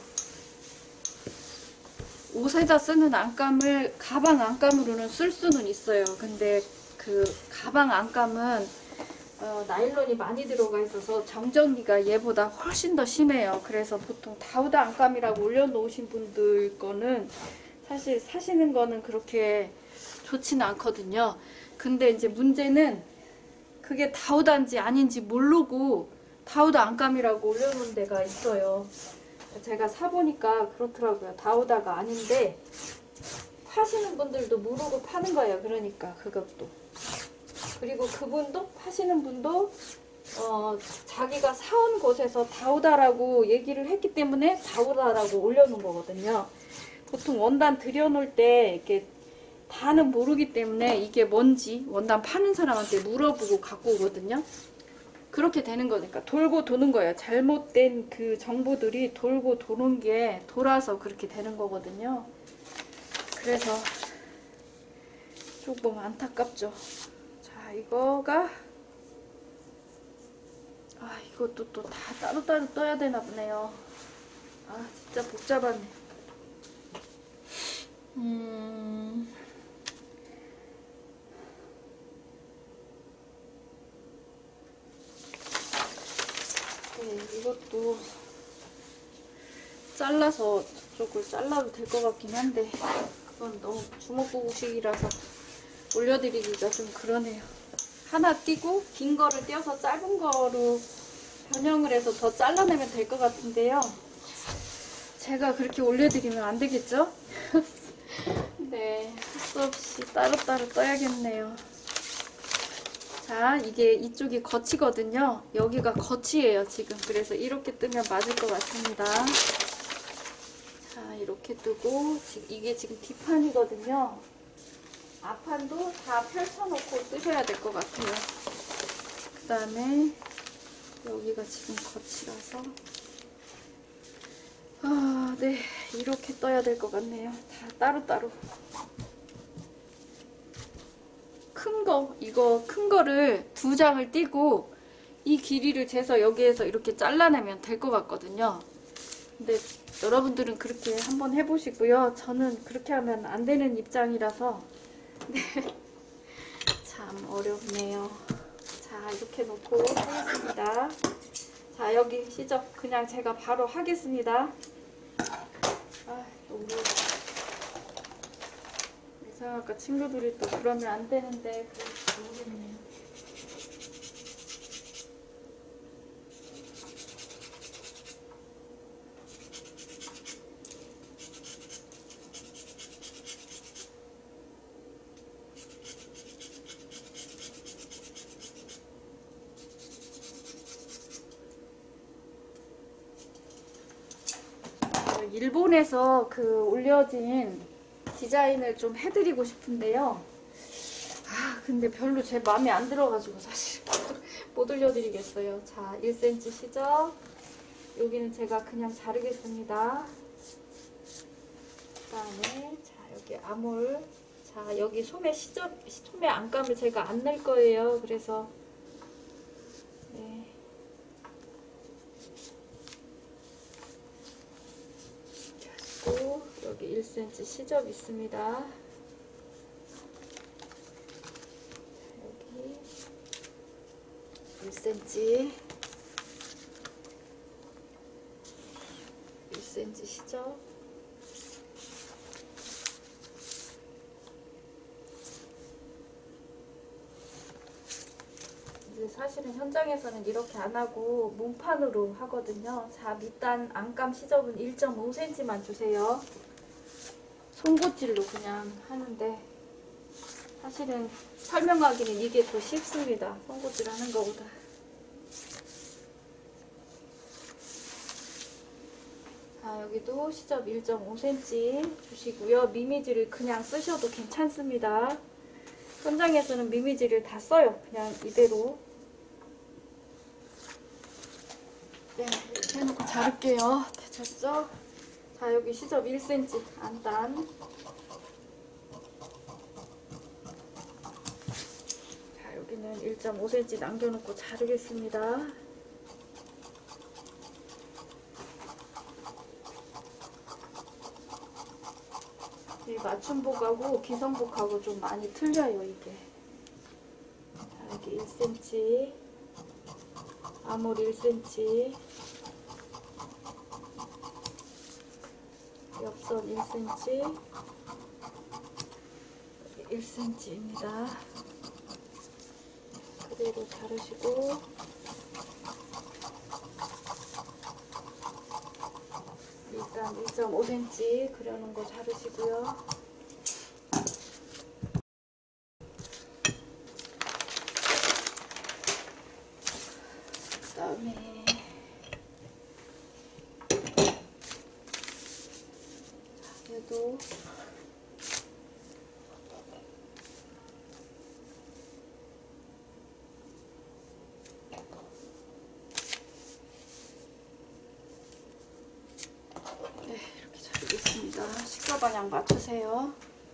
옷에다 쓰는 안감을 가방 안감으로는 쓸 수는 있어요. 근데 그 가방 안감은 어, 나일론이 많이 들어가 있어서 정전기가 얘보다 훨씬 더 심해요. 그래서 보통 다우다 안감이라고 올려놓으신 분들 거는 사실 사시는 거는 그렇게 좋지는 않거든요. 근데 이제 문제는 그게 다우다인지 아닌지 모르고 다우다 안감이라고 올려놓은 데가 있어요. 제가 사보니까 그렇더라고요. 다우다가 아닌데 파시는 분들도 모르고 파는 거예요. 그러니까 그것도. 그리고 그분도 파시는 분도 어, 자기가 사온 곳에서 다우다라고 얘기를 했기 때문에 다우다라고 올려놓은 거거든요. 보통 원단 들여놓을 때 이렇게 다는 모르기 때문에 이게 뭔지 원단 파는 사람한테 물어보고 갖고 오거든요. 그렇게 되는 거니까 돌고 도는 거예요. 잘못된 그 정보들이 돌고 도는 게 돌아서 그렇게 되는 거거든요. 그래서 조금 안타깝죠. 자, 이거가 아 이것도 또 다 따로따로 떠야 되나 보네요. 아 진짜 복잡하네. 음... 네, 이것도 잘라서 저쪽을 잘라도 될 것 같긴 한데 그건 너무 주먹구구식이라서 올려드리기가 좀 그러네요. 하나 띄고 긴 거를 띄어서 짧은 거로 변형을 해서 더 잘라내면 될 것 같은데요. 제가 그렇게 올려드리면 안 되겠죠? 네, 할 수 없이 따로따로 떠야겠네요. 자, 이게 이쪽이 겉이거든요. 여기가 겉이에요, 지금. 그래서 이렇게 뜨면 맞을 것 같습니다. 자, 이렇게 뜨고, 이게 지금 뒷판이거든요. 앞판도 다 펼쳐놓고 뜨셔야 될 것 같아요. 그 다음에 여기가 지금 겉이라서 아, 네, 이렇게 떠야 될 것 같네요. 다 따로따로. 큰 거, 이거 큰 거를 두 장을 띄고 이 길이를 재서 여기에서 이렇게 잘라내면 될 것 같거든요. 근데 여러분들은 그렇게 한번 해보시고요. 저는 그렇게 하면 안 되는 입장이라서 네. 참 어렵네요. 자, 이렇게 놓고 하겠습니다. 자, 여기 시접 그냥 제가 바로 하겠습니다. 아, 너무 이상할까? 친구들이 또 그러면 안 되는데 모르겠네요. 일본에서 그 올려진 디자인을 좀 해드리고 싶은데요. 아 근데 별로 제 마음에 안 들어가지고 사실 못 올려드리겠어요. 자, 일 센티미터 시접. 여기는 제가 그냥 자르겠습니다. 그 다음에 자 여기 아몰. 자 여기 소매 시접, 소매 안감을 제가 안 낼 거예요. 그래서 네. 여기 일 센티미터 시접 있습니다. 여기 일 센티미터 일 센티미터 시접. 이제 사실은 현장에서는 이렇게 안 하고 문판으로 하거든요. 자, 밑단 안감 시접은 일 점 오 센티미터만 주세요. 송곳질로 그냥 하는데 사실은 설명하기는 이게 더 쉽습니다. 송곳질 하는 것보다. 자, 여기도 시접 일 점 오 센티미터 주시고요. 미미지를 그냥 쓰셔도 괜찮습니다. 현장에서는 미미지를 다 써요. 그냥 이대로. 네, 이렇게 해놓고 자를게요. 되셨죠? 자, 여기 시접 일 센티미터 안단. 자, 여기 여기는 일 점 오 센티미터 남겨놓고 자르겠습니다. 이 맞춤복하고 기성복하고 좀 많이 틀려요, 이게. 자, 여기 일 센티미터, 아몰 일 센티미터, 옆선 일 센티미터, 일 센티미터입니다. 그대로 자르시고, 일단 일 점 오 센티미터 그려놓은 거 자르시고요. 그 다음에 얘도 네, 이렇게 자르겠습니다. 식사 방향 맞추세요.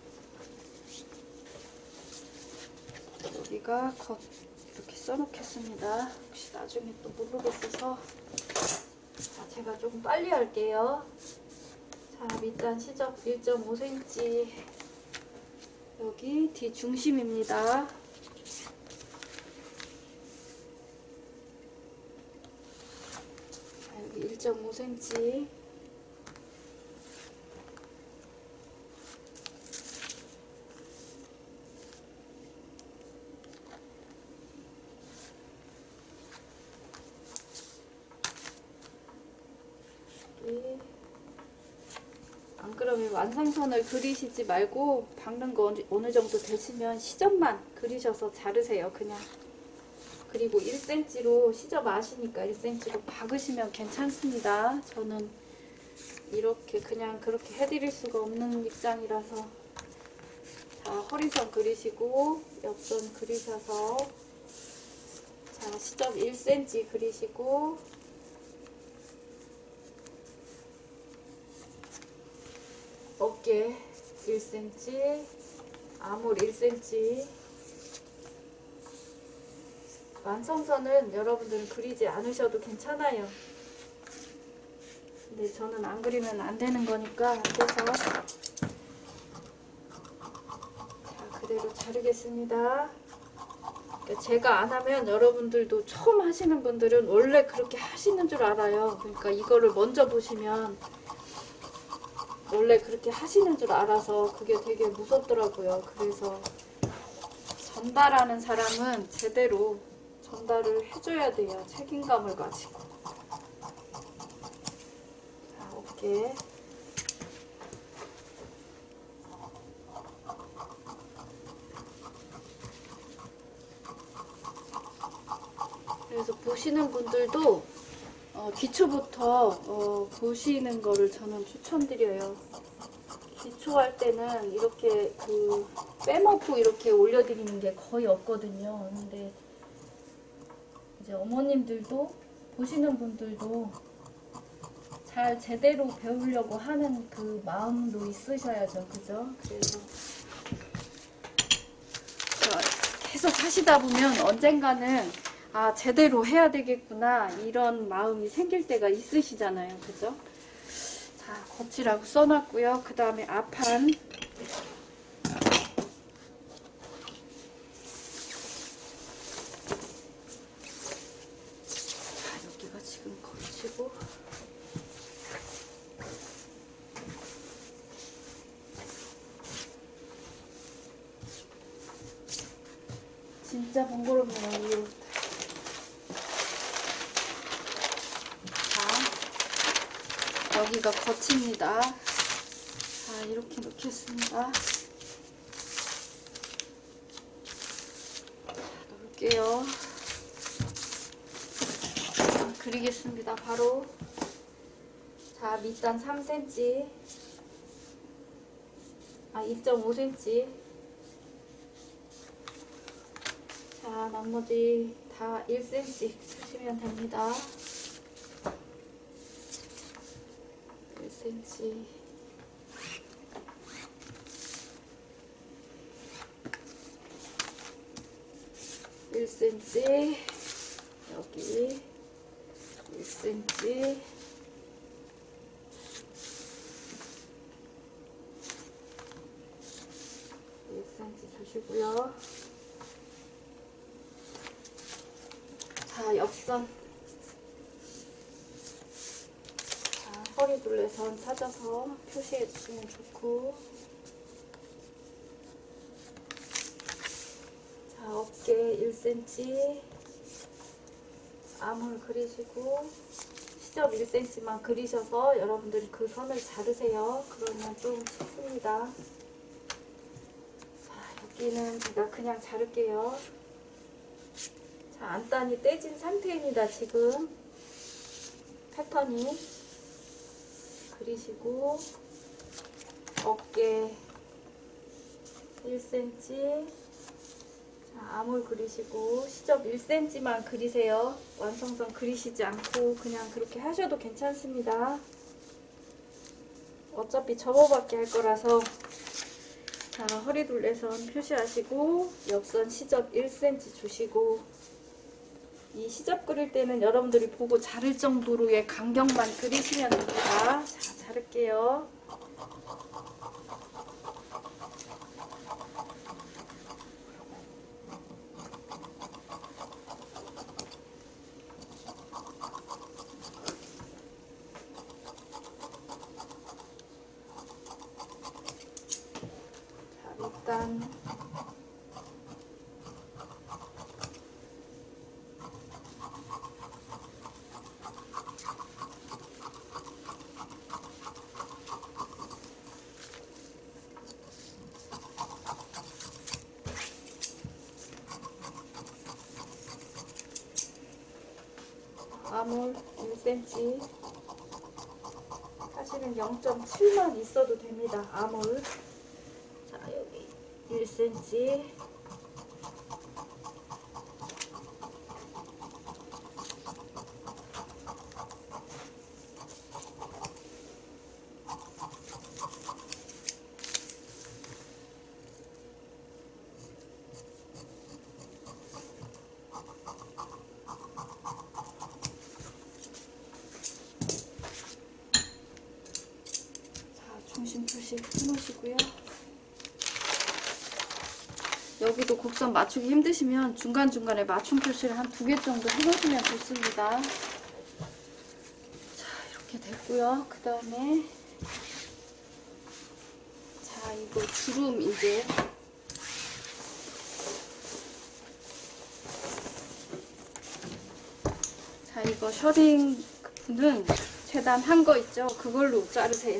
여기가 겉 이렇게 써놓겠습니다. 혹시 나중에 또 모르겠어서. 자, 제가 좀 빨리 할게요. 자, 밑단 시접 일 점 오 센티미터, 여기 뒤 중심입니다. 자, 여기 일 점 오 센티미터, 안 그러면 완성선을 그리시지 말고 박는 거 어느 정도 되시면 시접만 그리셔서 자르세요. 그냥. 그리고 일 센티미터로 시접 아시니까 일 센티미터로 박으시면 괜찮습니다. 저는 이렇게 그냥 그렇게 해드릴 수가 없는 입장이라서. 자, 허리선 그리시고 옆선 그리셔서, 자, 시접 일 센티미터 그리시고, 어깨 일 센티미터, 아몰 일 센티미터. 완성선은 여러분들은 그리지 않으셔도 괜찮아요. 근데 저는 안 그리면 안 되는 거니까 안 돼서. 자, 그대로 자르겠습니다. 그러니까 제가 안 하면 여러분들도 처음 하시는 분들은 원래 그렇게 하시는 줄 알아요. 그러니까 이거를 먼저 보시면 원래 그렇게 하시는 줄 알아서 그게 되게 무섭더라고요. 그래서 전달하는 사람은 제대로 전달을 해줘야 돼요. 책임감을 가지고. 자, 어깨. 그래서 보시는 분들도 어, 기초부터 어, 보시는 거를 저는 추천드려요. 기초할 때는 이렇게 그 빼먹고 이렇게 올려드리는 게 거의 없거든요. 근데 이제 어머님들도 보시는 분들도 잘 제대로 배우려고 하는 그 마음도 있으셔야죠. 그죠? 그래서 계속 하시다 보면 언젠가는 아, 제대로 해야 되겠구나 이런 마음이 생길 때가 있으시잖아요. 그죠? 자, 겉이라고 써놨고요. 그 다음에 앞판. 자, 여기가 지금 겉이고, 진짜 번거롭네요. 이 여기가 겉입니다. 자, 이렇게 놓겠습니다. 자, 놓을게요. 자, 그리겠습니다. 바로. 자, 밑단 삼 센티미터, 아, 이 점 오 센티미터. 자, 나머지 다 일 센티미터 쓰시면 됩니다. 일 센티미터. 일 센티미터, 여기 일 센티미터, 일 센티미터 주시고요. 자, 옆선. 자, 허리둘레선 찾아서 표시해 주시면 좋고, 자, 어깨 일 센티미터, 암홀 그리시고, 시접 일 센티미터만 그리셔서 여러분들이 그 선을 자르세요. 그러면 좀 쉽습니다. 자, 여기는 제가 그냥 자를게요. 자, 안단이 떼진 상태입니다. 지금 패턴이. 그리시고 어깨 일 센티미터, 자, 암홀 그리시고 시접 일 센티미터만 그리세요. 완성선 그리시지 않고 그냥 그렇게 하셔도 괜찮습니다. 어차피 접어받기 할 거라서. 자, 허리둘레선 표시하시고 옆선 시접 일 센티미터 주시고, 이 시접 그릴 때는 여러분들이 보고 자를 정도로의 간격만 그리시면 됩니다. 자, 자를게요. 자, 일단 암홀 일 센티미터, 사실은 영 점 칠만 있어도 됩니다. 암홀. 자, 여기 일 센티미터, 중심 표시 해놓으시고요. 여기도 곡선 맞추기 힘드시면 중간중간에 맞춤 표시를 한 두 개 정도 해놓으시면 좋습니다. 자, 이렇게 됐고요. 그 다음에 자, 이거 주름 이제 자, 이거 셔링은 재단 한 거 있죠? 그걸로 자르세요.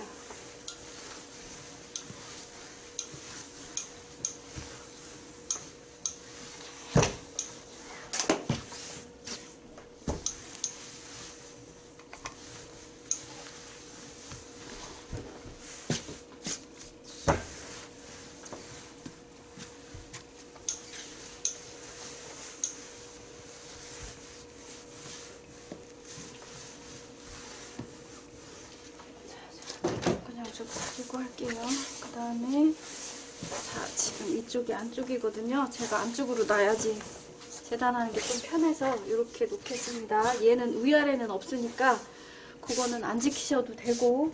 좀 가지고 할게요. 그 다음에 자, 지금 이쪽이 안쪽이거든요. 제가 안쪽으로 놔야지 재단하는 게 좀 편해서 이렇게 놓겠습니다. 얘는 위아래는 없으니까 그거는 안 지키셔도 되고,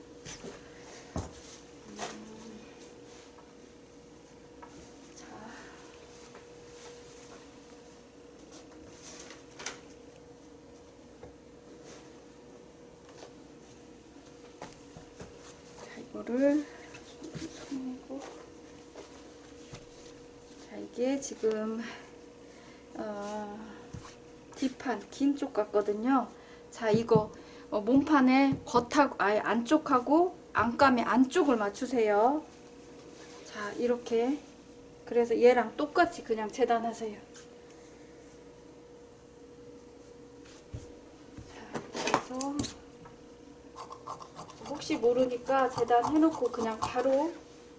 음, 자, 이거를 손으로, 자, 이게 지금 어, 뒷판 긴 쪽 같거든요. 자, 이거 어, 몸판에 겉하고 아예 안쪽하고 안감의 안쪽을 맞추세요. 자, 이렇게. 그래서 얘랑 똑같이 그냥 재단하세요. 자, 그래서 혹시 모르니까 재단해놓고 그냥 바로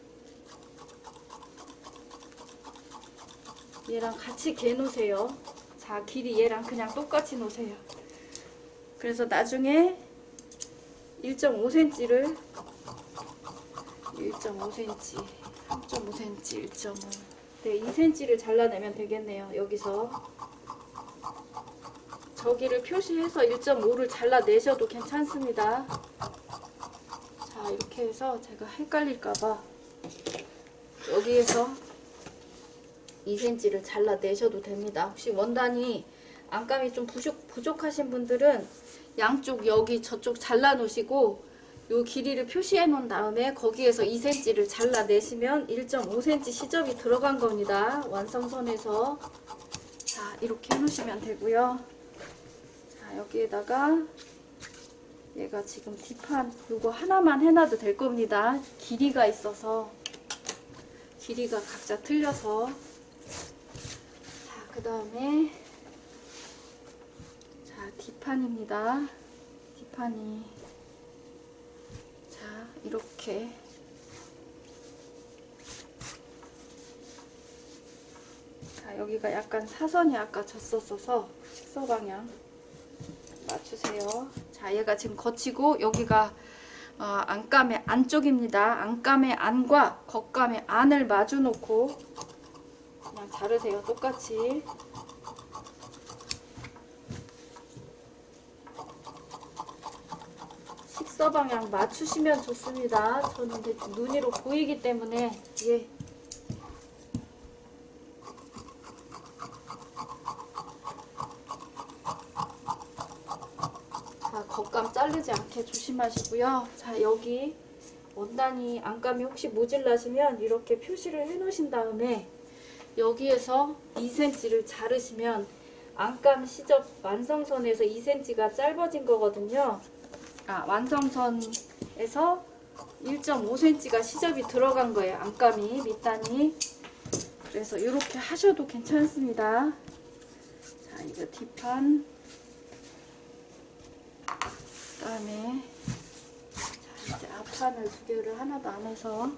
얘랑 같이 개 놓으세요. 자, 길이 얘랑 그냥 똑같이 놓으세요. 그래서 나중에 일 점 오 센티미터를 일 점 오 센티미터, 삼 점 오 센티미터, 일 점 오, 네, 이 센티미터를 잘라내면 되겠네요. 여기서 저기를 표시해서 일 점 오를 잘라내셔도 괜찮습니다. 자, 이렇게 해서 제가 헷갈릴까봐 여기에서 이 센티미터를 잘라내셔도 됩니다. 혹시 원단이 안감이 좀 부족, 부족하신 분들은 양쪽 여기 저쪽 잘라 놓으시고 요 길이를 표시해 놓은 다음에 거기에서 이 센티미터를 잘라내시면 일 점 오 센티미터 시접이 들어간 겁니다. 완성선에서. 자, 이렇게 해 놓으시면 되고요. 자, 여기에다가 얘가 지금 뒷판 요거 하나만 해놔도 될 겁니다. 길이가 있어서 길이가 각자 틀려서. 자, 그 다음에 자, 뒷판입니다. 뒷판이 자, 이렇게 자, 여기가 약간 사선이 아까 졌었어서 식서 방향 맞추세요. 자, 얘가 지금 거치고 여기가 어, 안감의 안쪽입니다. 안감의 안과 겉감의 안을 마주 놓고 그냥 자르세요. 똑같이. 식서 방향 맞추시면 좋습니다. 저는 이제 눈으로 보이기 때문에 예. 자, 겉감 자르지 않게 조심하시고요. 자, 여기 원단이 안감이 혹시 모질라시면 이렇게 표시를 해 놓으신 다음에 여기에서 이 센티미터를 자르시면 안감 시접 완성선에서 이 센티미터가 짧아진 거거든요. 아, 완성선에서 일 점 오 센티미터가 시접이 들어간 거예요. 안감이, 밑단이. 그래서 이렇게 하셔도 괜찮습니다. 자, 이거 뒷판. 그 다음에 자, 이제 앞판을 두 개를 하나도 안 해서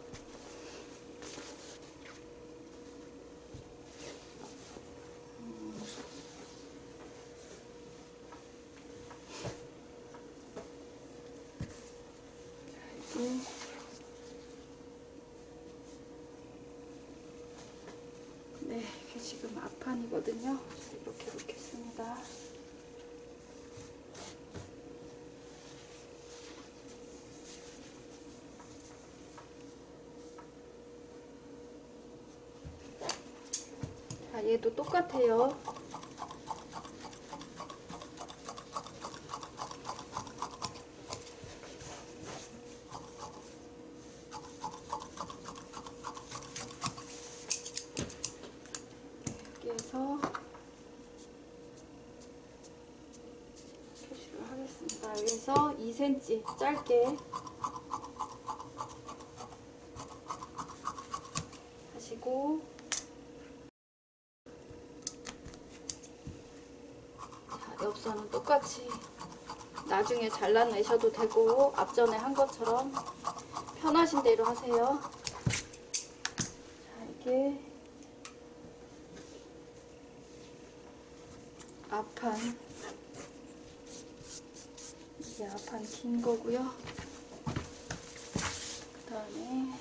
네, 이게 지금 앞판이거든요. 이렇게 놓겠습니다. 자, 얘도 똑같아요. 여기에서 표시를 하겠습니다. 여기서 이 센티미터 짧게 하시고 자, 옆선은 똑같이 나중에 잘라내셔도 되고 앞전에 한 것처럼 편하신 대로 하세요. 자, 이게 앞판, 이게 앞판 긴 거고요. 그 다음에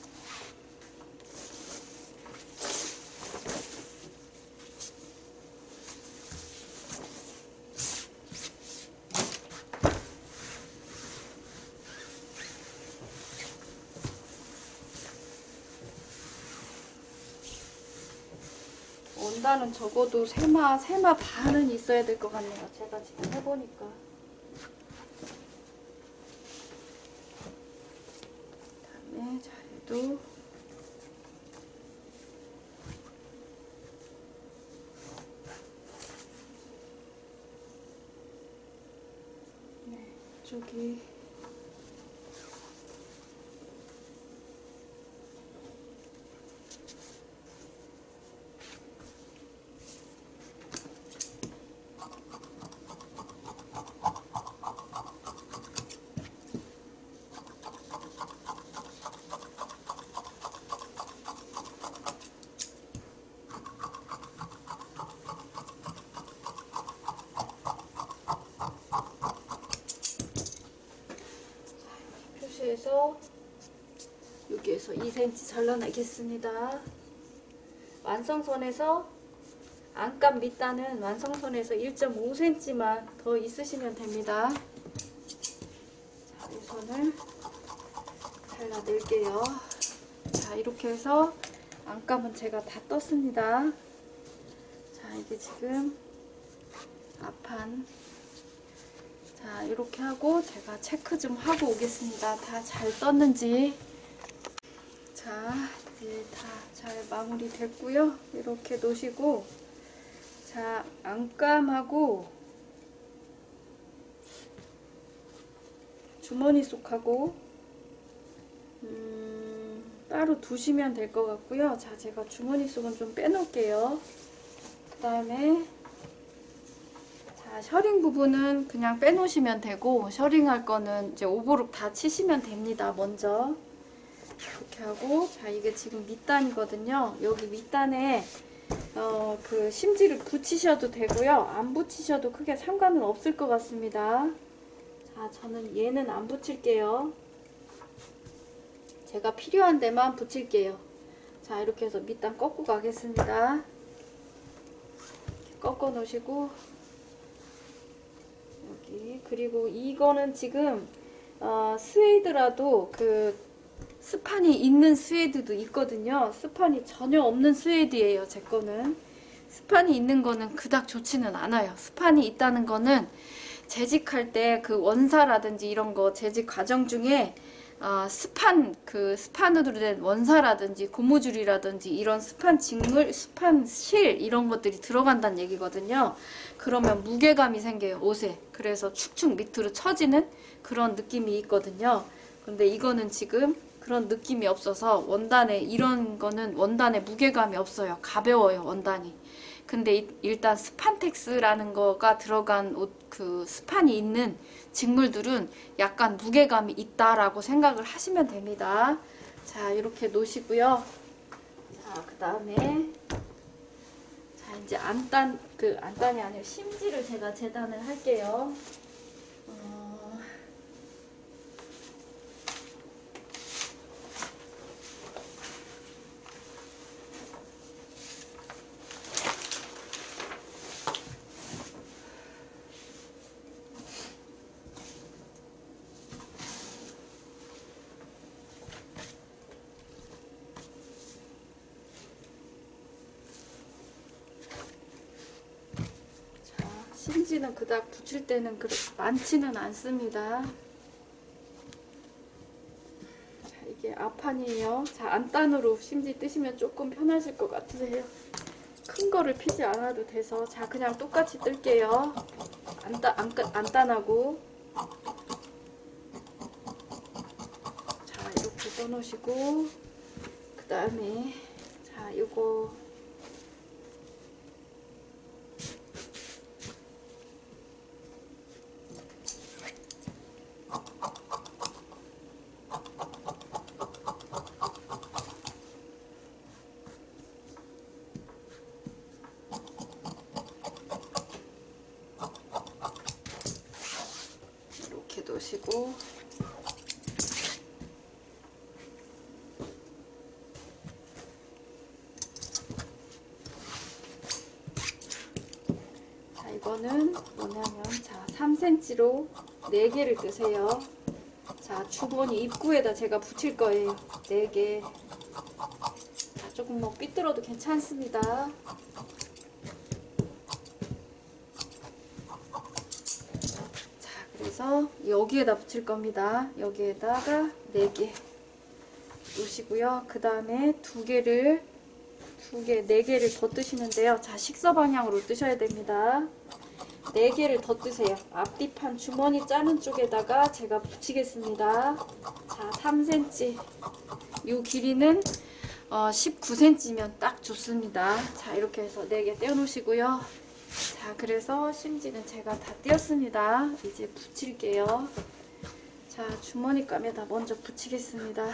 원단은 적어도 세마, 세마 반은 있어야 될 것 같네요. 제가 지금 해보니까. 그다음에 자, 얘도 네, 이쪽이 표시해서 여기에서 이 센티미터 잘라내겠습니다. 완성선에서 안감 밑단은 완성선에서 일 점 오 센티미터만 더 있으시면 됩니다. 자, 우선을 잘라낼게요. 자, 이렇게 해서 안감은 제가 다 떴습니다. 자, 이게 지금 앞판. 자, 이렇게 하고 제가 체크 좀 하고 오겠습니다. 다 잘 떴는지. 자, 이제 다 잘 마무리 됐고요. 이렇게 놓으시고, 자, 안감하고 주머니 속하고 음, 따로 두시면 될 것 같고요. 자, 제가 주머니 속은 좀 빼놓을게요. 그 다음에 자, 셔링 부분은 그냥 빼놓으시면 되고, 셔링 할 거는 이제 오버룩 다 치시면 됩니다. 먼저 이렇게 하고, 자, 이게 지금 밑단이거든요. 여기 밑단에 어, 그 심지를 붙이셔도 되고요. 안 붙이셔도 크게 상관은 없을 것 같습니다. 자, 저는 얘는 안 붙일게요. 제가 필요한 데만 붙일게요. 자, 이렇게 해서 밑단 꺾고 가겠습니다. 꺾어 놓으시고, 여기, 그리고 이거는 지금 어, 스웨이드라도 그 스판이 있는 스웨이드도 있거든요. 스판이 전혀 없는 스웨이드예요. 제 거는 스판이 있는 거는 그닥 좋지는 않아요. 스판이 있다는 거는 재직할 때 그 원사라든지 이런 거 재직 과정 중에 어, 스판 그 스판으로 된 원사라든지 고무줄이라든지 이런 스판 직물, 스판 실 이런 것들이 들어간다는 얘기거든요. 그러면 무게감이 생겨요, 옷에. 그래서 축축 밑으로 처지는 그런 느낌이 있거든요. 근데 이거는 지금 그런 느낌이 없어서 원단에 이런 거는 원단에 무게감이 없어요. 가벼워요, 원단이. 근데 일단 스판텍스라는 거가 들어간 옷, 그 스판이 있는 직물들은 약간 무게감이 있다라고 생각을 하시면 됩니다. 자, 이렇게 놓으시고요. 자, 그 다음에 자, 이제 안단, 그 안단이 아니라 심지를 제가 재단을 할게요. 어... 심지는 그닥 붙일 때는 그렇게 많지는 않습니다. 자, 이게 앞판이에요. 자, 안단으로 심지 뜨시면 조금 편하실 것 같으세요. 큰 거를 피지 않아도 돼서. 자, 그냥 똑같이 뜰게요. 안단, 안, 안단하고. 자, 이렇게 떠놓으시고, 그 다음에 자, 요거 놓으시고, 자, 이거는 뭐냐면 자, 삼 센티미터로 네 개를 뜨세요. 자, 주머니 입구에다 제가 붙일 거예요. 네 개. 자, 조금 뭐 삐뚤어도 괜찮습니다. 그래서 여기에다 붙일 겁니다. 여기에다가 네 개 놓으시고요. 그 다음에 두 개를 두 개, 네 개를 더 뜨시는데요. 자, 식서 방향으로 뜨셔야 됩니다. 네 개를 더 뜨세요. 앞뒤판 주머니 짜는 쪽에다가 제가 붙이겠습니다. 자, 삼 센티미터. 이 길이는 어, 십구 센티미터면 딱 좋습니다. 자, 이렇게 해서 네 개 떼어 놓으시고요. 자, 그래서 심지는 제가 다 띄었습니다. 이제 붙일게요. 자, 주머니감에다 먼저 붙이겠습니다.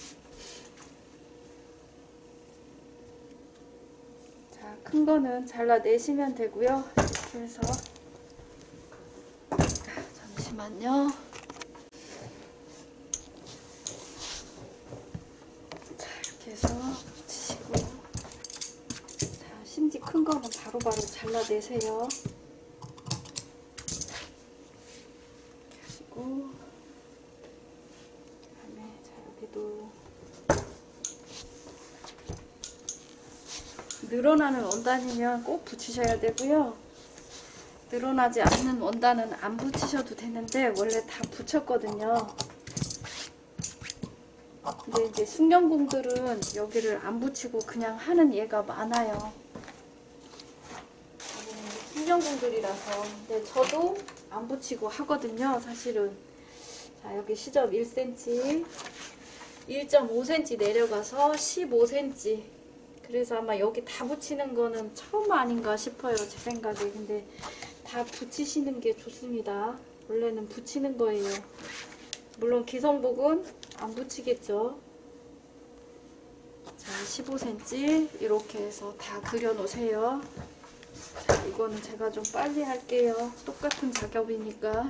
자, 큰 거는 잘라내시면 되고요. 이렇게 해서 잠시만요. 자, 이렇게 해서 붙이시고, 자, 심지 큰 큰 거는 바로바로 잘라내세요. 이렇게 하시고, 그다음에 자 여기도 늘어나는 원단이면 꼭 붙이셔야 되고요. 늘어나지 않는 원단은 안 붙이셔도 되는데 원래 다 붙였거든요. 근데 이제 숙련공들은 여기를 안 붙이고 그냥 하는 얘가 많아요. 숙련공들이라서. 근데 저도 안 붙이고 하거든요, 사실은. 자, 여기 시접 일 센티미터, 일 점 오 센티미터 내려가서 십오 센티미터. 그래서 아마 여기 다 붙이는 거는 처음 아닌가 싶어요, 제 생각에. 근데 다 붙이시는 게 좋습니다. 원래는 붙이는 거예요. 물론 기성복은 안 붙이겠죠. 자, 십오 센티미터 이렇게 해서 다 그려 놓으세요. 자, 이거는 제가 좀 빨리 할게요. 똑같은 작업이니까.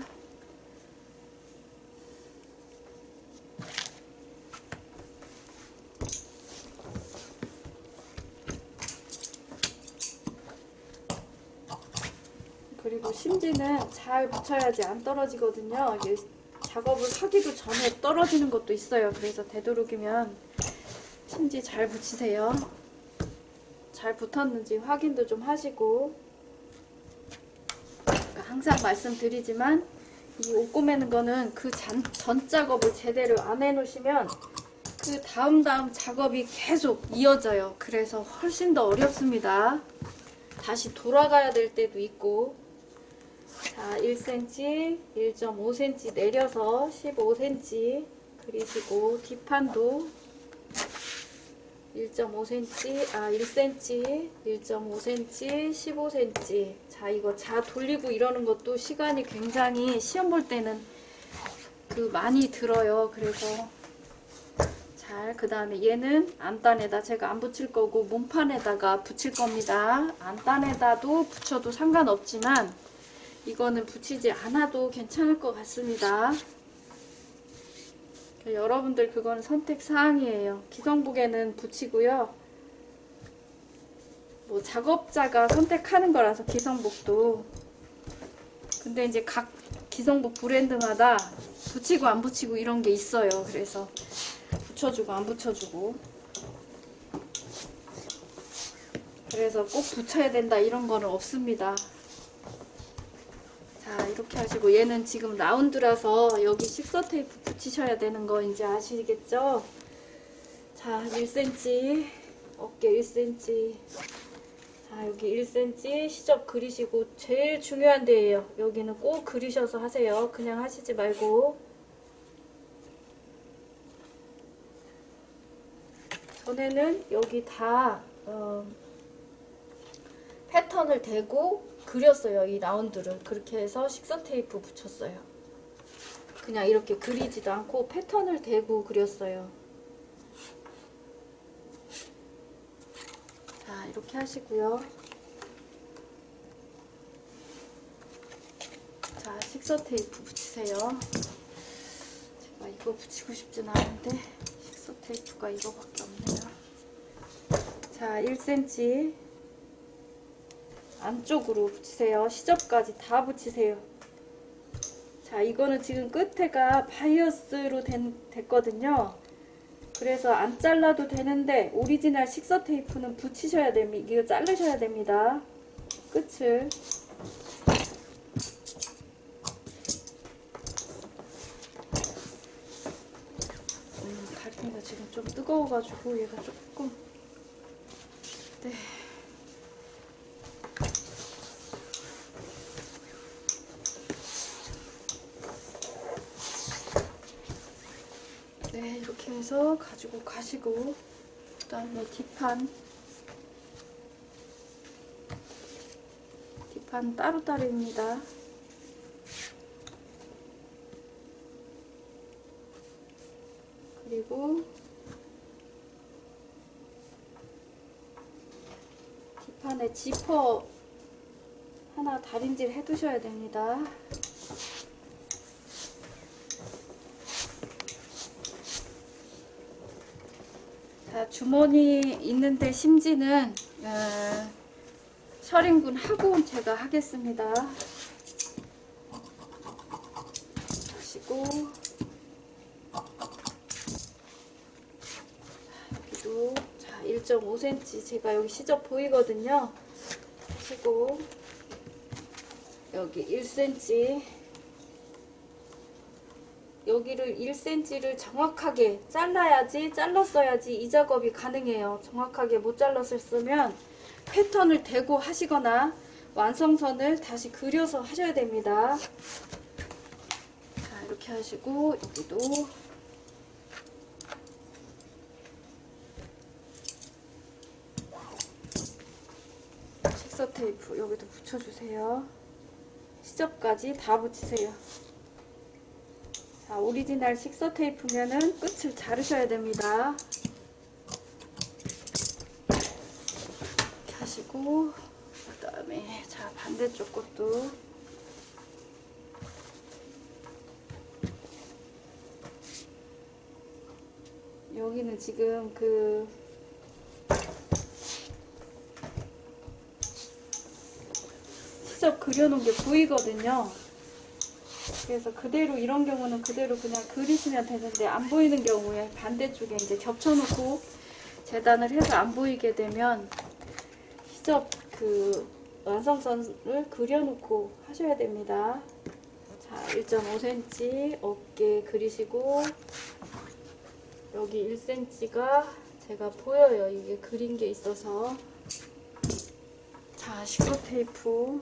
그리고 심지는 잘 붙여야지 안 떨어지거든요. 이게 작업을 하기도 전에 떨어지는 것도 있어요. 그래서 되도록이면 심지 잘 붙이세요. 잘 붙었는지 확인도 좀 하시고. 그러니까 항상 말씀드리지만 이 옷 꼬매는 거는 그 전, 전 작업을 제대로 안 해놓으시면 그 다음 다음 작업이 계속 이어져요. 그래서 훨씬 더 어렵습니다. 다시 돌아가야 될 때도 있고. 자, 일 센티미터, 일 점 오 센티미터 내려서 십오 센티미터 그리시고, 뒷판도 일 점 오 센티미터, 아, 일 센티미터, 일 점 오 센티미터, 십오 센티미터. 자, 이거 자 돌리고 이러는 것도 시간이 굉장히 시험 볼 때는 그 많이 들어요. 그래서 잘, 그 다음에 얘는 안단에다 제가 안 붙일 거고 몸판에다가 붙일 겁니다. 안단에다도 붙여도 상관없지만 이거는 붙이지 않아도 괜찮을 것 같습니다. 여러분들 그건 선택 사항이에요. 기성복에는 붙이고요. 뭐 작업자가 선택하는 거라서 기성복도. 근데 이제 각 기성복 브랜드마다 붙이고 안 붙이고 이런 게 있어요. 그래서 붙여주고 안 붙여주고. 그래서 꼭 붙여야 된다 이런 거는 없습니다. 자, 이렇게 하시고, 얘는 지금 라운드라서 여기 식서 테이프 붙이셔야 되는 거 이제 아시겠죠? 자, 일 센티미터, 어깨 일 센티미터. 자, 여기 일 센티미터 시접 그리시고, 제일 중요한 데예요. 여기는 꼭 그리셔서 하세요. 그냥 하시지 말고. 전에는 여기 다 어, 패턴을 대고 그렸어요. 이 라운드를. 그렇게 해서 식서 테이프 붙였어요. 그냥 이렇게 그리지도 않고 패턴을 대고 그렸어요. 자, 이렇게 하시고요. 자, 식서 테이프 붙이세요. 제가 이거 붙이고 싶진 않은데 식서 테이프가 이거밖에 없네요. 자, 일 센티미터 안쪽으로 붙이세요. 시접까지 다 붙이세요. 자, 이거는 지금 끝에가 바이어스로 된, 됐거든요. 그래서 안 잘라도 되는데 오리지널 식서 테이프는 붙이셔야 됩니다. 이거 자르셔야 됩니다. 끝을. 음, 갈등이가 지금 좀 뜨거워가지고 얘가 조금. 네. 네, 이렇게 해서 가지고 가시고, 그 다음에 뒷판 뒷판 따로따로입니다. 그리고 뒷판에 지퍼 하나 다림질 해 두셔야 됩니다. 자, 주머니 있는데 심지는 어, 셔링분 하고 제가 하겠습니다. 하시고 여기도 자 일 점 오 센티미터 제가 여기 시접 보이거든요. 하시고 여기 일 센티미터 여기를 일 센티미터를 정확하게 잘라야지 잘랐어야지 이 작업이 가능해요. 정확하게 못 잘랐으면 패턴을 대고 하시거나 완성선을 다시 그려서 하셔야 됩니다. 자 이렇게 하시고 여기도 식서 테이프 여기도 붙여주세요. 시접까지 다 붙이세요. 자, 오리지널 식서 테이프면은 끝을 자르셔야 됩니다. 이렇게 하시고 그 다음에 자 반대쪽 것도 여기는 지금 그 시접 그려놓은 게 보이거든요. 그래서 그대로 이런 경우는 그대로 그냥 그리시면 되는데 안 보이는 경우에 반대쪽에 이제 겹쳐놓고 재단을 해서 안 보이게 되면 시접 그 완성선을 그려놓고 하셔야 됩니다. 자 일 점 오 센티미터 어깨 그리시고 여기 일 센티미터가 제가 보여요. 이게 그린 게 있어서. 자 식서 테이프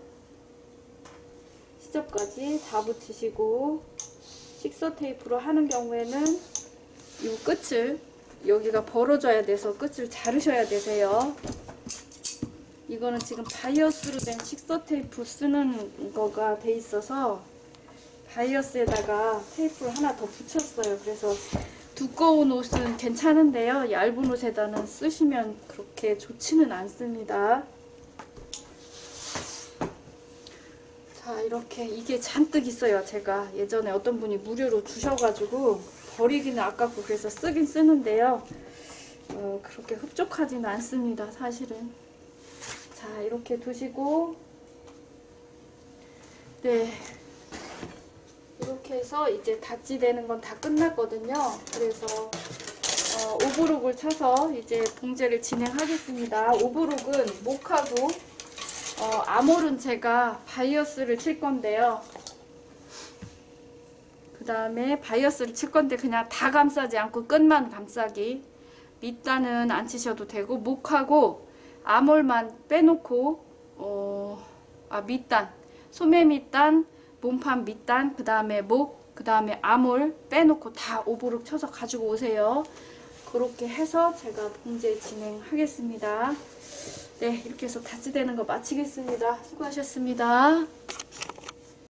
시접까지 다 붙이시고 식서 테이프로 하는 경우에는 이 끝을 여기가 벌어져야 돼서 끝을 자르셔야 되세요. 이거는 지금 바이어스로 된 식서 테이프 쓰는 거가 돼 있어서 바이어스에다가 테이프를 하나 더 붙였어요. 그래서 두꺼운 옷은 괜찮은데요. 얇은 옷에다는 쓰시면 그렇게 좋지는 않습니다. 자 이렇게 이게 잔뜩 있어요. 제가 예전에 어떤 분이 무료로 주셔가지고 버리기는 아깝고 그래서 쓰긴 쓰는데요. 어, 그렇게 흡족하지는 않습니다. 사실은. 자 이렇게 두시고 네 이렇게 해서 이제 닫지되는 건 다 끝났거든요. 그래서 어, 오브록을 쳐서 이제 봉제를 진행하겠습니다. 오브록은 목하고 어, 아몰은 제가 바이어스를 칠 건데요. 그 다음에 바이어스를 칠 건데 그냥 다 감싸지 않고 끝만 감싸기. 밑단은 안 치셔도 되고 목하고 아몰만 빼놓고 어, 아 밑단 소매 밑단 몸판 밑단 그 다음에 목 그 다음에 아몰 빼놓고 다 오브록 쳐서 가지고 오세요. 그렇게 해서 제가 봉제 진행하겠습니다. 네, 이렇게 해서 닫지되는 거 마치겠습니다. 수고하셨습니다.